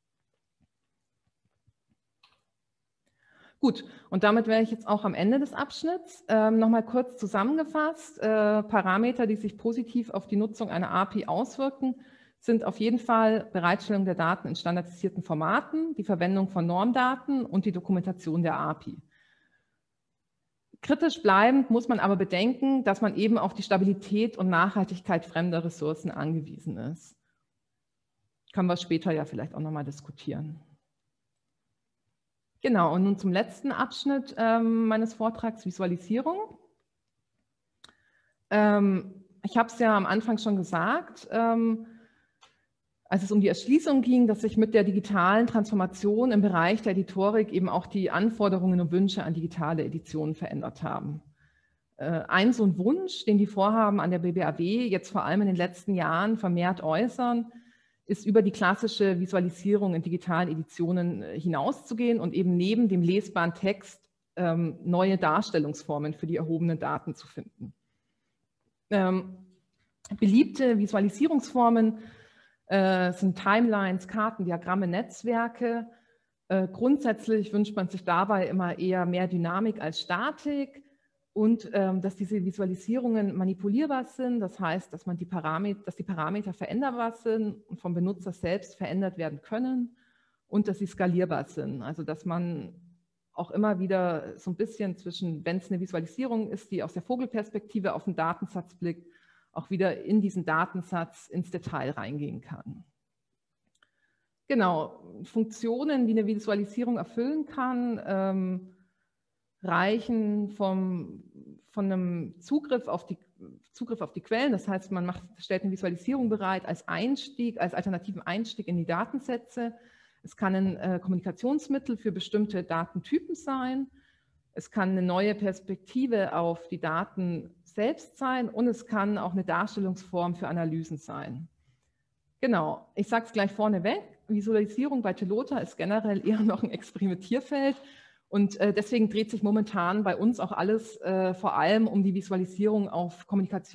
Gut, und damit wäre ich jetzt auch am Ende des Abschnitts. Nochmal kurz zusammengefasst, Parameter, die sich positiv auf die Nutzung einer API auswirken, sind auf jeden Fall Bereitstellung der Daten in standardisierten Formaten, die Verwendung von Normdaten und die Dokumentation der API. Kritisch bleibend muss man aber bedenken, dass man eben auf die Stabilität und Nachhaltigkeit fremder Ressourcen angewiesen ist. Können wir später ja vielleicht auch nochmal diskutieren. Genau, und nun zum letzten Abschnitt meines Vortrags, Visualisierung. Ich habe es ja am Anfang schon gesagt, als es um die Erschließung ging, dass sich mit der digitalen Transformation im Bereich der Editorik eben auch die Anforderungen und Wünsche an digitale Editionen verändert haben. Ein so ein Wunsch, den die Vorhaben an der BBAW jetzt vor allem in den letzten Jahren vermehrt äußern, ist über die klassische Visualisierung in digitalen Editionen hinauszugehen und eben neben dem lesbaren Text neue Darstellungsformen für die erhobenen Daten zu finden. Beliebte Visualisierungsformen sind Timelines, Karten, Diagramme, Netzwerke. Grundsätzlich wünscht man sich dabei immer eher mehr Dynamik als Statik und dass diese Visualisierungen manipulierbar sind. Das heißt, dass die Parameter veränderbar sind und vom Benutzer selbst verändert werden können und dass sie skalierbar sind. Also dass man auch immer wieder so ein bisschen zwischen, wenn es eine Visualisierung ist, die aus der Vogelperspektive auf den Datensatz blickt, auch wieder in diesen Datensatz ins Detail reingehen kann. Genau, Funktionen, die eine Visualisierung erfüllen kann, reichen von einem Zugriff auf die Quellen. Das heißt, man stellt eine Visualisierung bereit als Einstieg, als alternativen Einstieg in die Datensätze. Es kann ein Kommunikationsmittel für bestimmte Datentypen sein. Es kann eine neue Perspektive auf die Daten selbst sein und es kann auch eine Darstellungsform für Analysen sein. Genau, ich sage es gleich vorneweg, Visualisierung bei Telota ist generell eher noch ein Experimentierfeld und deswegen dreht sich momentan bei uns auch alles vor allem um die Visualisierung auf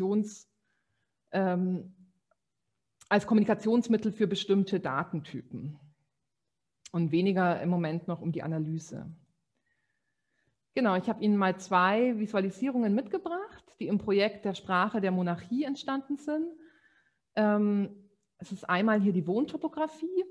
als Kommunikationsmittel für bestimmte Datentypen und weniger im Moment noch um die Analyse. Genau, ich habe Ihnen mal 2 Visualisierungen mitgebracht, die im Projekt der Sprache der Monarchie entstanden sind. Es ist einmal hier die Wohntopographie.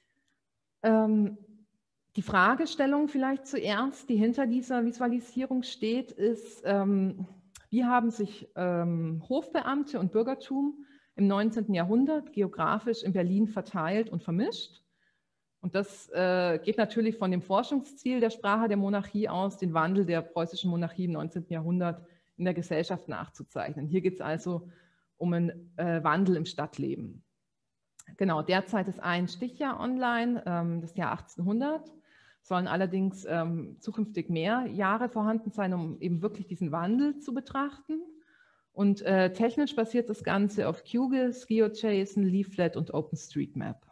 Die Fragestellung vielleicht zuerst, die hinter dieser Visualisierung steht, ist, wie haben sich Hofbeamte und Bürgertum im 19. Jahrhundert geografisch in Berlin verteilt und vermischt? Und das geht natürlich von dem Forschungsziel der Sprache der Monarchie aus, den Wandel der preußischen Monarchie im 19. Jahrhundert in der Gesellschaft nachzuzeichnen. Hier geht es also um einen Wandel im Stadtleben. Genau, derzeit ist ein Stichjahr online, das Jahr 1800. Sollen allerdings zukünftig mehr Jahre vorhanden sein, um eben wirklich diesen Wandel zu betrachten. Und technisch basiert das Ganze auf QGIS, GeoJSON, Leaflet und OpenStreetMap.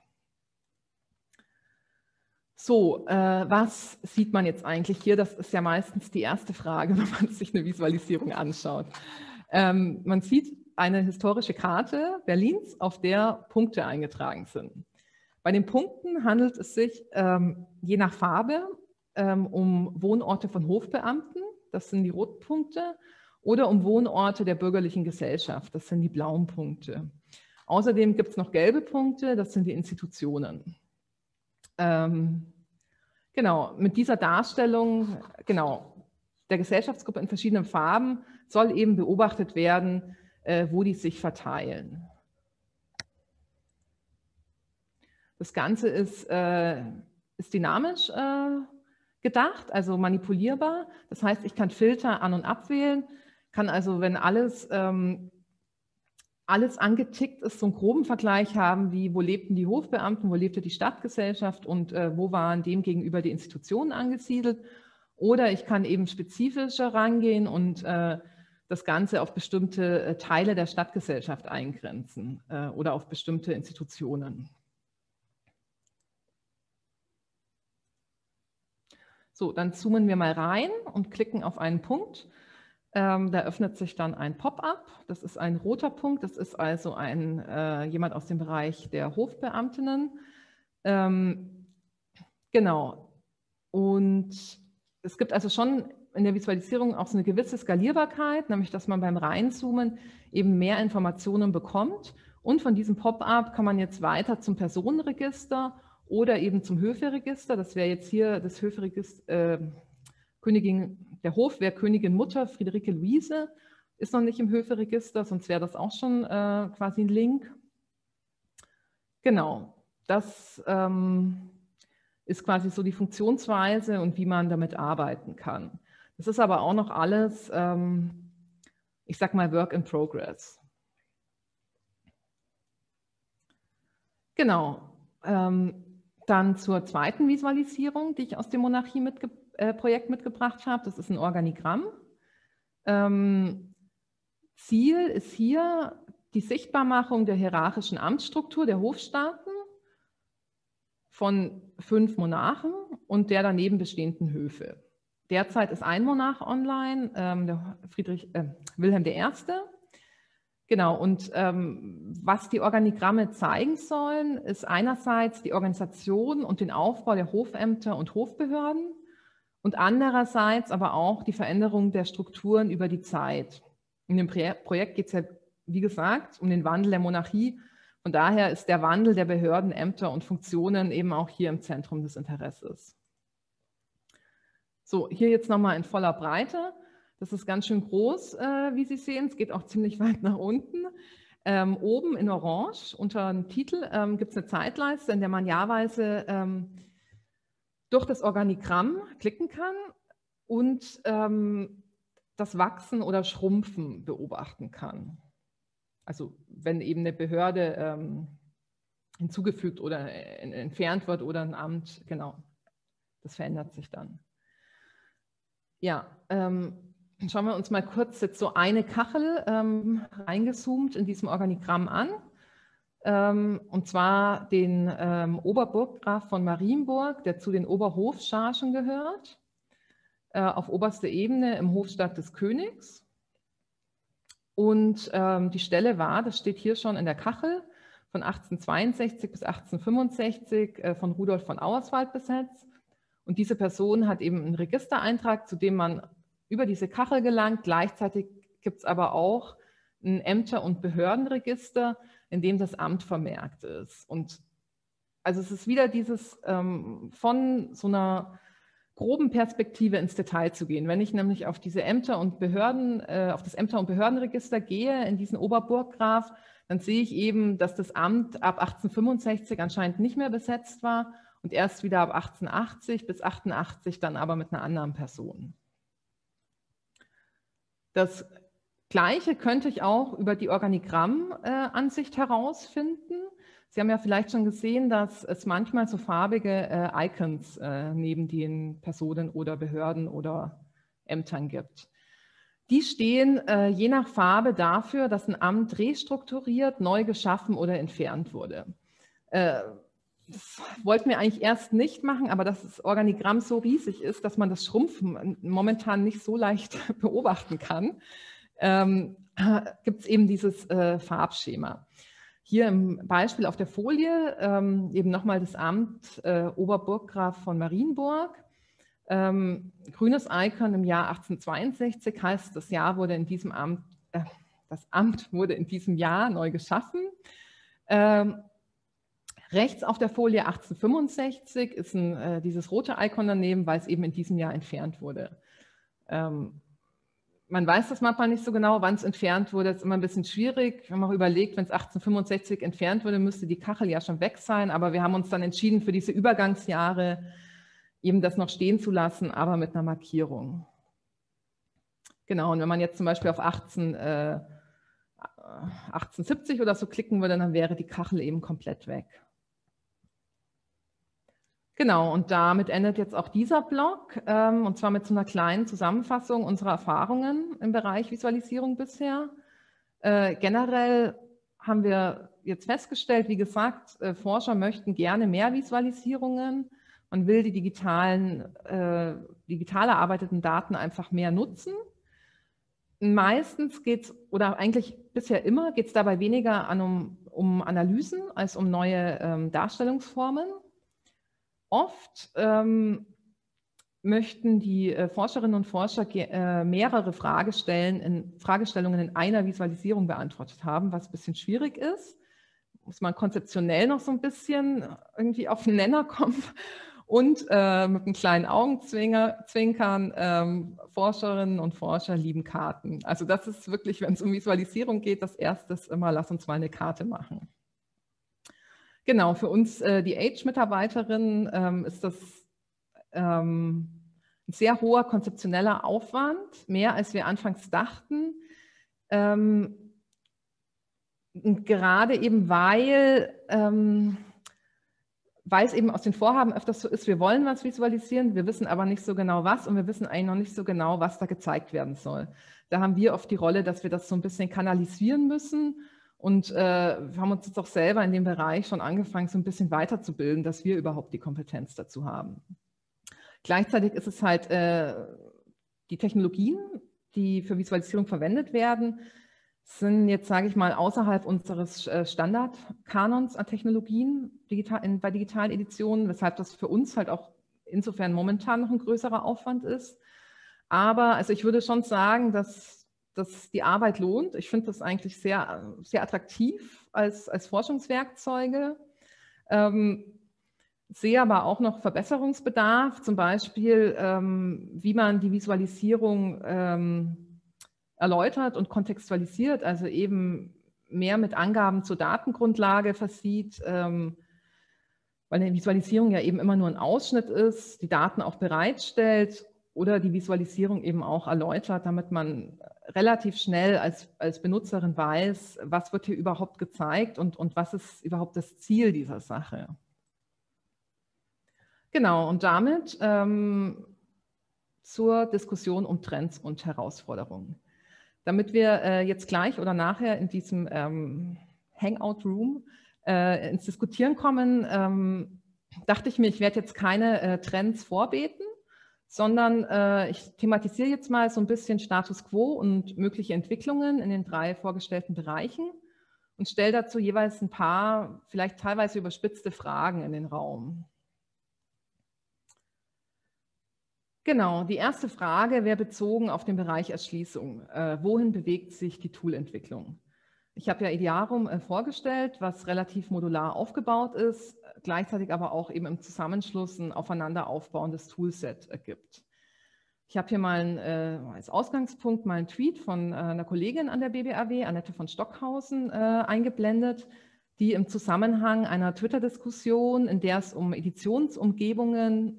So, was sieht man jetzt eigentlich hier? Das ist ja meistens die erste Frage, wenn man sich eine Visualisierung anschaut. Man sieht eine historische Karte Berlins, auf der Punkte eingetragen sind. Bei den Punkten handelt es sich je nach Farbe um Wohnorte von Hofbeamten, das sind die roten Punkte, oder um Wohnorte der bürgerlichen Gesellschaft, das sind die blauen Punkte. Außerdem gibt es noch gelbe Punkte, das sind die Institutionen. Genau, mit dieser Darstellung der Gesellschaftsgruppe in verschiedenen Farben soll eben beobachtet werden, wo die sich verteilen. Das Ganze ist dynamisch gedacht, also manipulierbar. Das heißt, ich kann Filter an- und abwählen, kann also, wenn alles angetickt ist, so einen groben Vergleich haben, wie wo lebten die Hofbeamten, wo lebte die Stadtgesellschaft und wo waren dem gegenüber die Institutionen angesiedelt. Oder ich kann eben spezifischer rangehen und das Ganze auf bestimmte Teile der Stadtgesellschaft eingrenzen oder auf bestimmte Institutionen. So, dann zoomen wir mal rein und klicken auf einen Punkt. Da öffnet sich dann ein Pop-up. Das ist ein roter Punkt. Das ist also jemand aus dem Bereich der Hofbeamtinnen. Genau. Und es gibt also schon in der Visualisierung auch so eine gewisse Skalierbarkeit, nämlich dass man beim Reinzoomen eben mehr Informationen bekommt. Und von diesem Pop-up kann man jetzt weiter zum Personenregister oder eben zum Höferegister. Das wäre jetzt hier das Höferegister, der Hof wäre Königin Mutter Friederike Luise, ist noch nicht im Höferegister, sonst wäre das auch schon quasi ein Link. Genau, das ist quasi so die Funktionsweise und wie man damit arbeiten kann. Das ist aber auch noch alles, ich sag mal, Work in Progress. Genau, dann zur zweiten Visualisierung, die ich aus dem Monarchie-Projekt mitgebracht habe. Das ist ein Organigramm. Ziel ist hier die Sichtbarmachung der hierarchischen Amtsstruktur der Hofstaaten von 5 Monarchen und der daneben bestehenden Höfe. Derzeit ist ein Monarch online, der Wilhelm I. Genau, und was die Organigramme zeigen sollen, ist einerseits die Organisation und den Aufbau der Hofämter und Hofbehörden und andererseits aber auch die Veränderung der Strukturen über die Zeit. In dem Projekt geht es ja, wie gesagt, um den Wandel der Monarchie. Von daher ist der Wandel der Behörden, Ämter und Funktionen eben auch hier im Zentrum des Interesses. So, hier jetzt nochmal in voller Breite. Das ist ganz schön groß, wie Sie sehen. Es geht auch ziemlich weit nach unten. Oben in Orange unter dem Titel gibt es eine Zeitleiste, in der man jahrweise durch das Organigramm klicken kann und das Wachsen oder Schrumpfen beobachten kann. Also wenn eben eine Behörde hinzugefügt oder entfernt wird oder ein Amt, genau, das verändert sich dann. Ja, schauen wir uns mal kurz jetzt so eine Kachel reingezoomt in diesem Organigramm an. Und zwar den Oberburggraf von Marienburg, der zu den Oberhofchargen gehört, auf oberster Ebene im Hofstaat des Königs. Und die Stelle war, das steht hier schon in der Kachel, von 1862 bis 1865 von Rudolf von Auerswald besetzt. Und diese Person hat eben einen Registereintrag, zu dem man über diese Kachel gelangt. Gleichzeitig gibt es aber auch ein Ämter- und Behördenregister, in dem das Amt vermerkt ist. Und also es ist wieder dieses von so einer groben Perspektive ins Detail zu gehen. Wenn ich nämlich auf diese Ämter- und Behörden, auf das Ämter- und Behördenregister gehe, in diesen Oberburggraf, dann sehe ich eben, dass das Amt ab 1865 anscheinend nicht mehr besetzt war und erst wieder ab 1880 bis 88 dann aber mit einer anderen Person. Das Gleiche könnte ich auch über die Organigrammansicht herausfinden. Sie haben ja vielleicht schon gesehen, dass es manchmal so farbige Icons neben den Personen oder Behörden oder Ämtern gibt. Die stehen je nach Farbe dafür, dass ein Amt restrukturiert, neu geschaffen oder entfernt wurde. Das wollten wir eigentlich erst nicht machen, aber dass das Organigramm so riesig ist, dass man das Schrumpfen momentan nicht so leicht beobachten kann, gibt es eben dieses Farbschema. Hier im Beispiel auf der Folie eben nochmal das Amt Oberburggraf von Marienburg. Grünes Icon im Jahr 1862 heißt, das Amt wurde in diesem Jahr neu geschaffen. Rechts auf der Folie 1865 ist dieses rote Icon daneben, weil es eben in diesem Jahr entfernt wurde. Man weiß das manchmal nicht so genau, wann es entfernt wurde. Das ist immer ein bisschen schwierig. Wir haben auch überlegt, wenn es 1865 entfernt wurde, müsste die Kachel ja schon weg sein. Aber wir haben uns dann entschieden, für diese Übergangsjahre eben das noch stehen zu lassen, aber mit einer Markierung. Genau, und wenn man jetzt zum Beispiel auf 1870 oder so klicken würde, dann wäre die Kachel eben komplett weg. Genau, und damit endet jetzt auch dieser Blog, und zwar mit so einer kleinen Zusammenfassung unserer Erfahrungen im Bereich Visualisierung bisher. Generell haben wir jetzt festgestellt, wie gesagt, Forscher möchten gerne mehr Visualisierungen, Man will die digital erarbeiteten Daten einfach mehr nutzen. Meistens geht es, oder eigentlich bisher immer, geht es dabei weniger um Analysen als um neue Darstellungsformen. Oft möchten die Forscherinnen und Forscher mehrere Fragestellungen in einer Visualisierung beantwortet haben, was ein bisschen schwierig ist. Muss man konzeptionell noch so ein bisschen irgendwie auf den Nenner kommen. Und mit einem kleinen Augenzwinkern, Forscherinnen und Forscher lieben Karten. Also das ist wirklich, wenn es um Visualisierung geht, das Erste ist immer, lass uns mal eine Karte machen. Genau, für uns, die Age-Mitarbeiterinnen, ist das ein sehr hoher konzeptioneller Aufwand, mehr als wir anfangs dachten. Gerade eben, weil es eben aus den Vorhaben öfters so ist, wir wollen was visualisieren, wir wissen aber nicht so genau was und wir wissen eigentlich noch nicht so genau, was da gezeigt werden soll. Da haben wir oft die Rolle, dass wir das so ein bisschen kanalisieren müssen und haben uns jetzt auch selber in dem Bereich schon angefangen, so ein bisschen weiterzubilden, dass wir überhaupt die Kompetenz dazu haben. Gleichzeitig ist es halt die Technologien, die für Visualisierung verwendet werden, sind jetzt, sage ich mal, außerhalb unseres Standardkanons an Technologien bei digitalen Editionen, weshalb das für uns halt auch insofern momentan noch ein größerer Aufwand ist. Aber also ich würde schon sagen, dass die Arbeit lohnt. Ich finde das eigentlich sehr, sehr attraktiv als Forschungswerkzeuge. Sehe aber auch noch Verbesserungsbedarf, zum Beispiel, wie man die Visualisierung erläutert und kontextualisiert, also eben mehr mit Angaben zur Datengrundlage versieht, weil eine Visualisierung ja eben immer nur ein Ausschnitt ist, die Daten auch bereitstellt oder die Visualisierung eben auch erläutert, damit man relativ schnell als Benutzerin weiß, was wird hier überhaupt gezeigt und was ist überhaupt das Ziel dieser Sache. Genau, und damit zur Diskussion um Trends und Herausforderungen. Damit wir jetzt gleich oder nachher in diesem Hangout-Room ins Diskutieren kommen, dachte ich mir, ich werde jetzt keine Trends vorbeten, sondern ich thematisiere jetzt mal so ein bisschen Status Quo und mögliche Entwicklungen in den 3 vorgestellten Bereichen und stelle dazu jeweils ein paar, vielleicht teilweise überspitzte Fragen in den Raum. Genau, die erste Frage wäre bezogen auf den Bereich Erschließung. Wohin bewegt sich die Toolentwicklung? Ich habe ja Idearum vorgestellt, was relativ modular aufgebaut ist, gleichzeitig aber auch eben im Zusammenschluss ein aufeinander aufbauendes Toolset ergibt. Ich habe hier mal als Ausgangspunkt mal einen Tweet von einer Kollegin an der BBAW, Annette von Stockhausen, eingeblendet, die im Zusammenhang einer Twitter-Diskussion, in der es um Editionsumgebungen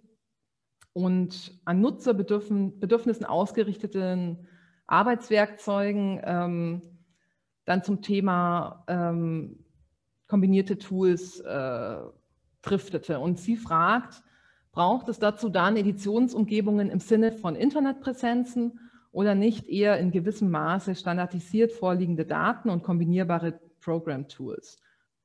und an Nutzerbedürfnissen ausgerichteten Arbeitswerkzeugen dann zum Thema kombinierte Tools driftete. Und sie fragt, braucht es dazu dann Editionsumgebungen im Sinne von Internetpräsenzen oder nicht eher in gewissem Maße standardisiert vorliegende Daten und kombinierbare Programmtools?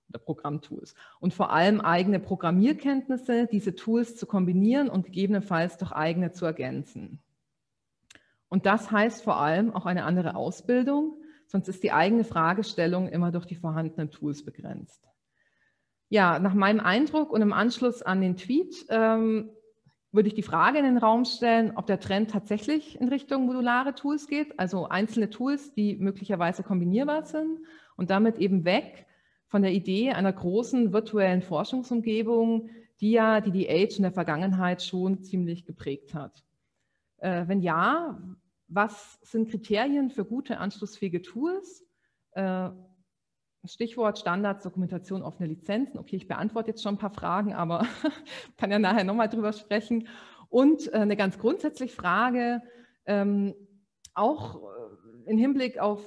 Und vor allem eigene Programmierkenntnisse, diese Tools zu kombinieren und gegebenenfalls durch eigene zu ergänzen. Und das heißt vor allem auch eine andere Ausbildung, sonst ist die eigene Fragestellung immer durch die vorhandenen Tools begrenzt. Ja, nach meinem Eindruck und im Anschluss an den Tweet würde ich die Frage in den Raum stellen, ob der Trend tatsächlich in Richtung modulare Tools geht, also einzelne Tools, die möglicherweise kombinierbar sind und damit eben weg von der Idee einer großen virtuellen Forschungsumgebung, die Age in der Vergangenheit schon ziemlich geprägt hat. Wenn ja, was sind Kriterien für gute, anschlussfähige Tools? Stichwort Standards, Dokumentation, offene Lizenzen. Okay, ich beantworte jetzt schon ein paar Fragen, aber kann ja nachher nochmal drüber sprechen. Und eine ganz grundsätzliche Frage, auch im Hinblick auf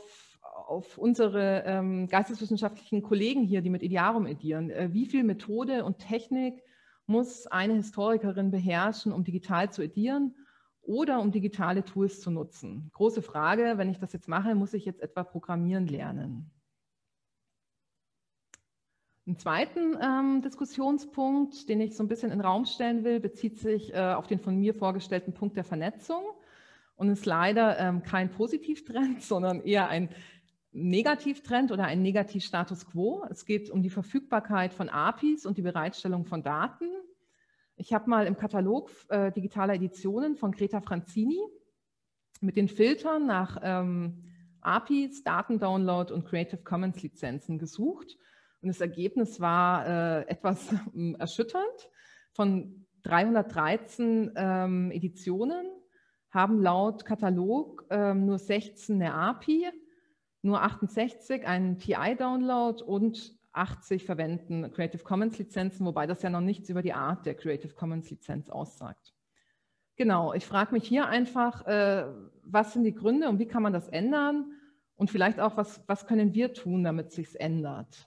unsere geisteswissenschaftlichen Kollegen hier, die mit Idearum edieren. Wie viel Methode und Technik muss eine Historikerin beherrschen, um digital zu edieren oder um digitale Tools zu nutzen? Große Frage, wenn ich das jetzt mache, muss ich jetzt etwa programmieren lernen? Einen zweiten Diskussionspunkt, den ich so ein bisschen in den Raum stellen will, bezieht sich auf den von mir vorgestellten Punkt der Vernetzung und ist leider kein Positivtrend, sondern eher ein Negativtrend oder ein Negativstatus quo. Es geht um die Verfügbarkeit von APIs und die Bereitstellung von Daten. Ich habe mal im Katalog digitaler Editionen von Greta Franzini mit den Filtern nach APIs, Datendownload und Creative Commons Lizenzen gesucht. Und das Ergebnis war etwas erschütternd. Von 313 Editionen haben laut Katalog nur 16 eine API, nur 68 einen TI-Download und 80 verwenden Creative Commons Lizenzen, wobei das ja noch nichts über die Art der Creative Commons Lizenz aussagt. Genau, ich frage mich hier einfach, was sind die Gründe und wie kann man das ändern? Und vielleicht auch, was können wir tun, damit es sich ändert?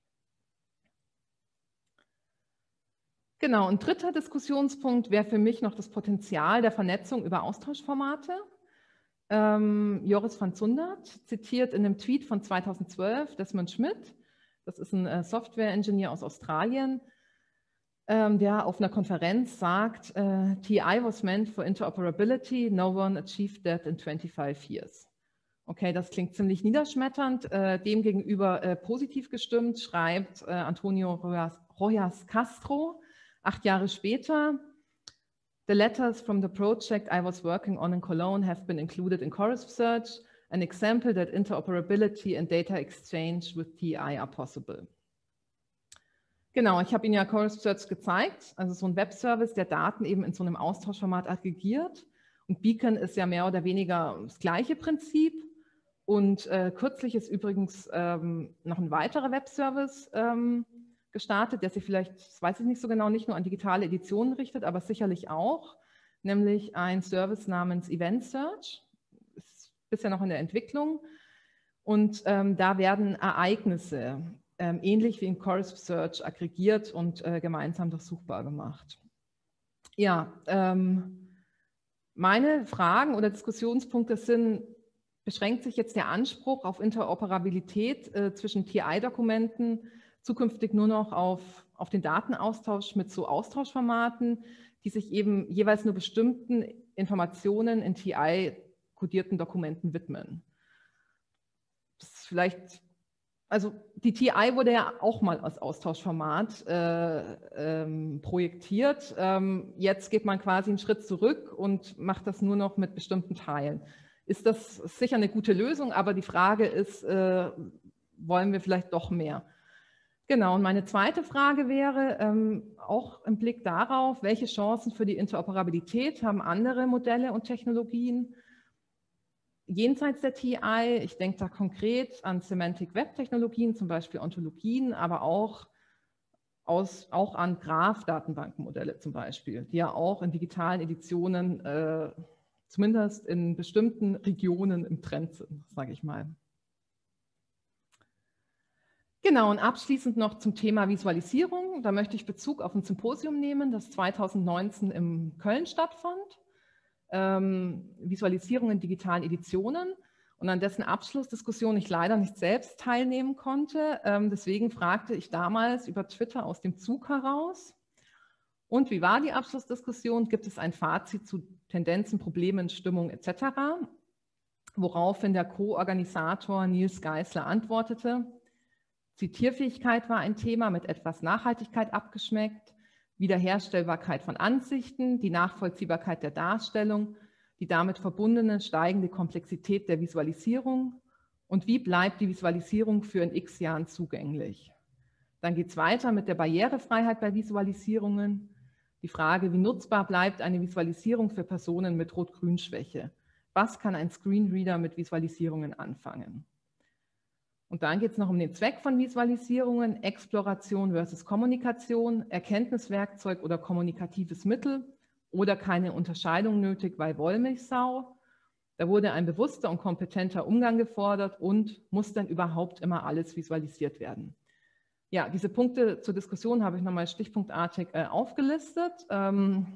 Genau, ein dritter Diskussionspunkt wäre für mich noch das Potenzial der Vernetzung über Austauschformate. Joris van Zundert zitiert in einem Tweet von 2012 Desmond Schmidt, das ist ein Software-Engineer aus Australien, der auf einer Konferenz sagt, TI was meant for interoperability, no one achieved that in 25 years. Okay, das klingt ziemlich niederschmetternd. Demgegenüber positiv gestimmt schreibt Antonio Rojas Castro 8 Jahre später: The letters from the project I was working on in Cologne have been included in Chorus Search, an example that interoperability and data exchange with TI are possible. Genau, ich habe Ihnen ja Chorus Search gezeigt, also so ein Webservice, der Daten eben in so einem Austauschformat aggregiert. Und Beacon ist ja mehr oder weniger das gleiche Prinzip. Und kürzlich ist übrigens noch ein weiterer Webservice gestartet, der sich vielleicht, das weiß ich nicht so genau, nicht nur an digitale Editionen richtet, aber sicherlich auch, nämlich ein Service namens Event Search, ist bisher noch in der Entwicklung. Und da werden Ereignisse ähnlich wie in Chorus Search aggregiert und gemeinsam durchsuchbar gemacht. Ja, meine Fragen oder Diskussionspunkte sind: Beschränkt sich jetzt der Anspruch auf Interoperabilität zwischen TI-Dokumenten zukünftig nur noch auf den Datenaustausch mit so Austauschformaten, die sich eben jeweils nur bestimmten Informationen in TI-kodierten Dokumenten widmen? Das ist vielleicht, also die TI wurde ja auch mal als Austauschformat projektiert. Jetzt geht man quasi einen Schritt zurück und macht das nur noch mit bestimmten Teilen. Ist das sicher eine gute Lösung, aber die Frage ist, wollen wir vielleicht doch mehr? Genau, und meine zweite Frage wäre, auch im Blick darauf, welche Chancen für die Interoperabilität haben andere Modelle und Technologien jenseits der TI? Ich denke da konkret an Semantic Web Technologien, zum Beispiel Ontologien, aber auch an Graph-Datenbankenmodelle zum Beispiel, die ja auch in digitalen Editionen zumindest in bestimmten Regionen im Trend sind, sage ich mal. Genau, und abschließend noch zum Thema Visualisierung. Da möchte ich Bezug auf ein Symposium nehmen, das 2019 in Köln stattfand. Visualisierung in digitalen Editionen, und an dessen Abschlussdiskussion ich leider nicht selbst teilnehmen konnte. Deswegen fragte ich damals über Twitter aus dem Zug heraus: Und wie war die Abschlussdiskussion? Gibt es ein Fazit zu Tendenzen, Problemen, Stimmung etc.? Woraufhin der Co-Organisator Nils Geisler antwortete: Zitierfähigkeit war ein Thema, mit etwas Nachhaltigkeit abgeschmeckt, Wiederherstellbarkeit von Ansichten, die Nachvollziehbarkeit der Darstellung, die damit verbundene steigende Komplexität der Visualisierung und wie bleibt die Visualisierung für in x Jahren zugänglich. Dann geht es weiter mit der Barrierefreiheit bei Visualisierungen, die Frage, wie nutzbar bleibt eine Visualisierung für Personen mit Rot-Grün-Schwäche. Was kann ein Screenreader mit Visualisierungen anfangen? Und dann geht es noch um den Zweck von Visualisierungen: Exploration versus Kommunikation, Erkenntniswerkzeug oder kommunikatives Mittel oder keine Unterscheidung nötig, weil Wollmilchsau. Da wurde ein bewusster und kompetenter Umgang gefordert und muss dann überhaupt immer alles visualisiert werden? Ja, diese Punkte zur Diskussion habe ich nochmal stichpunktartig aufgelistet.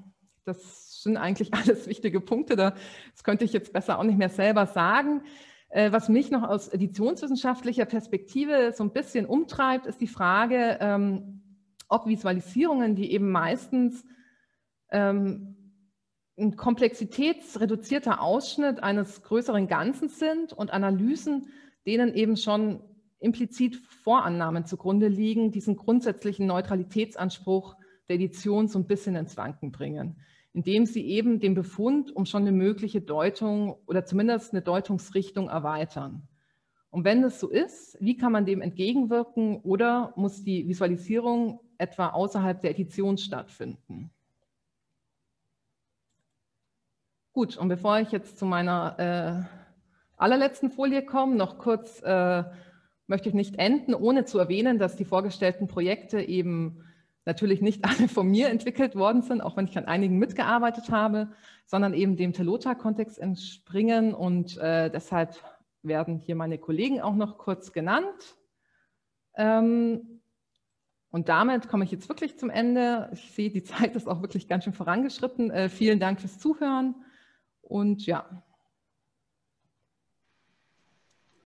Das sind eigentlich alles wichtige Punkte, das könnte ich jetzt besser auch nicht mehr selber sagen. Was mich noch aus editionswissenschaftlicher Perspektive so ein bisschen umtreibt, ist die Frage, ob Visualisierungen, die eben meistens ein komplexitätsreduzierter Ausschnitt eines größeren Ganzen sind und Analysen, denen eben schon implizit Vorannahmen zugrunde liegen, diesen grundsätzlichen Neutralitätsanspruch der Edition so ein bisschen ins Wanken bringen, indem sie eben den Befund um schon eine mögliche Deutung oder zumindest eine Deutungsrichtung erweitern. Und wenn das so ist, wie kann man dem entgegenwirken oder muss die Visualisierung etwa außerhalb der Edition stattfinden? Gut, und bevor ich jetzt zu meiner allerletzten Folie komme, noch kurz möchte ich nicht enden, ohne zu erwähnen, dass die vorgestellten Projekte eben natürlich nicht alle von mir entwickelt worden sind, auch wenn ich an einigen mitgearbeitet habe, sondern eben dem Telota-Kontext entspringen und deshalb werden hier meine Kollegen auch noch kurz genannt. Und damit komme ich jetzt wirklich zum Ende. Ich sehe, die Zeit ist auch wirklich ganz schön vorangeschritten. Vielen Dank fürs Zuhören und ja.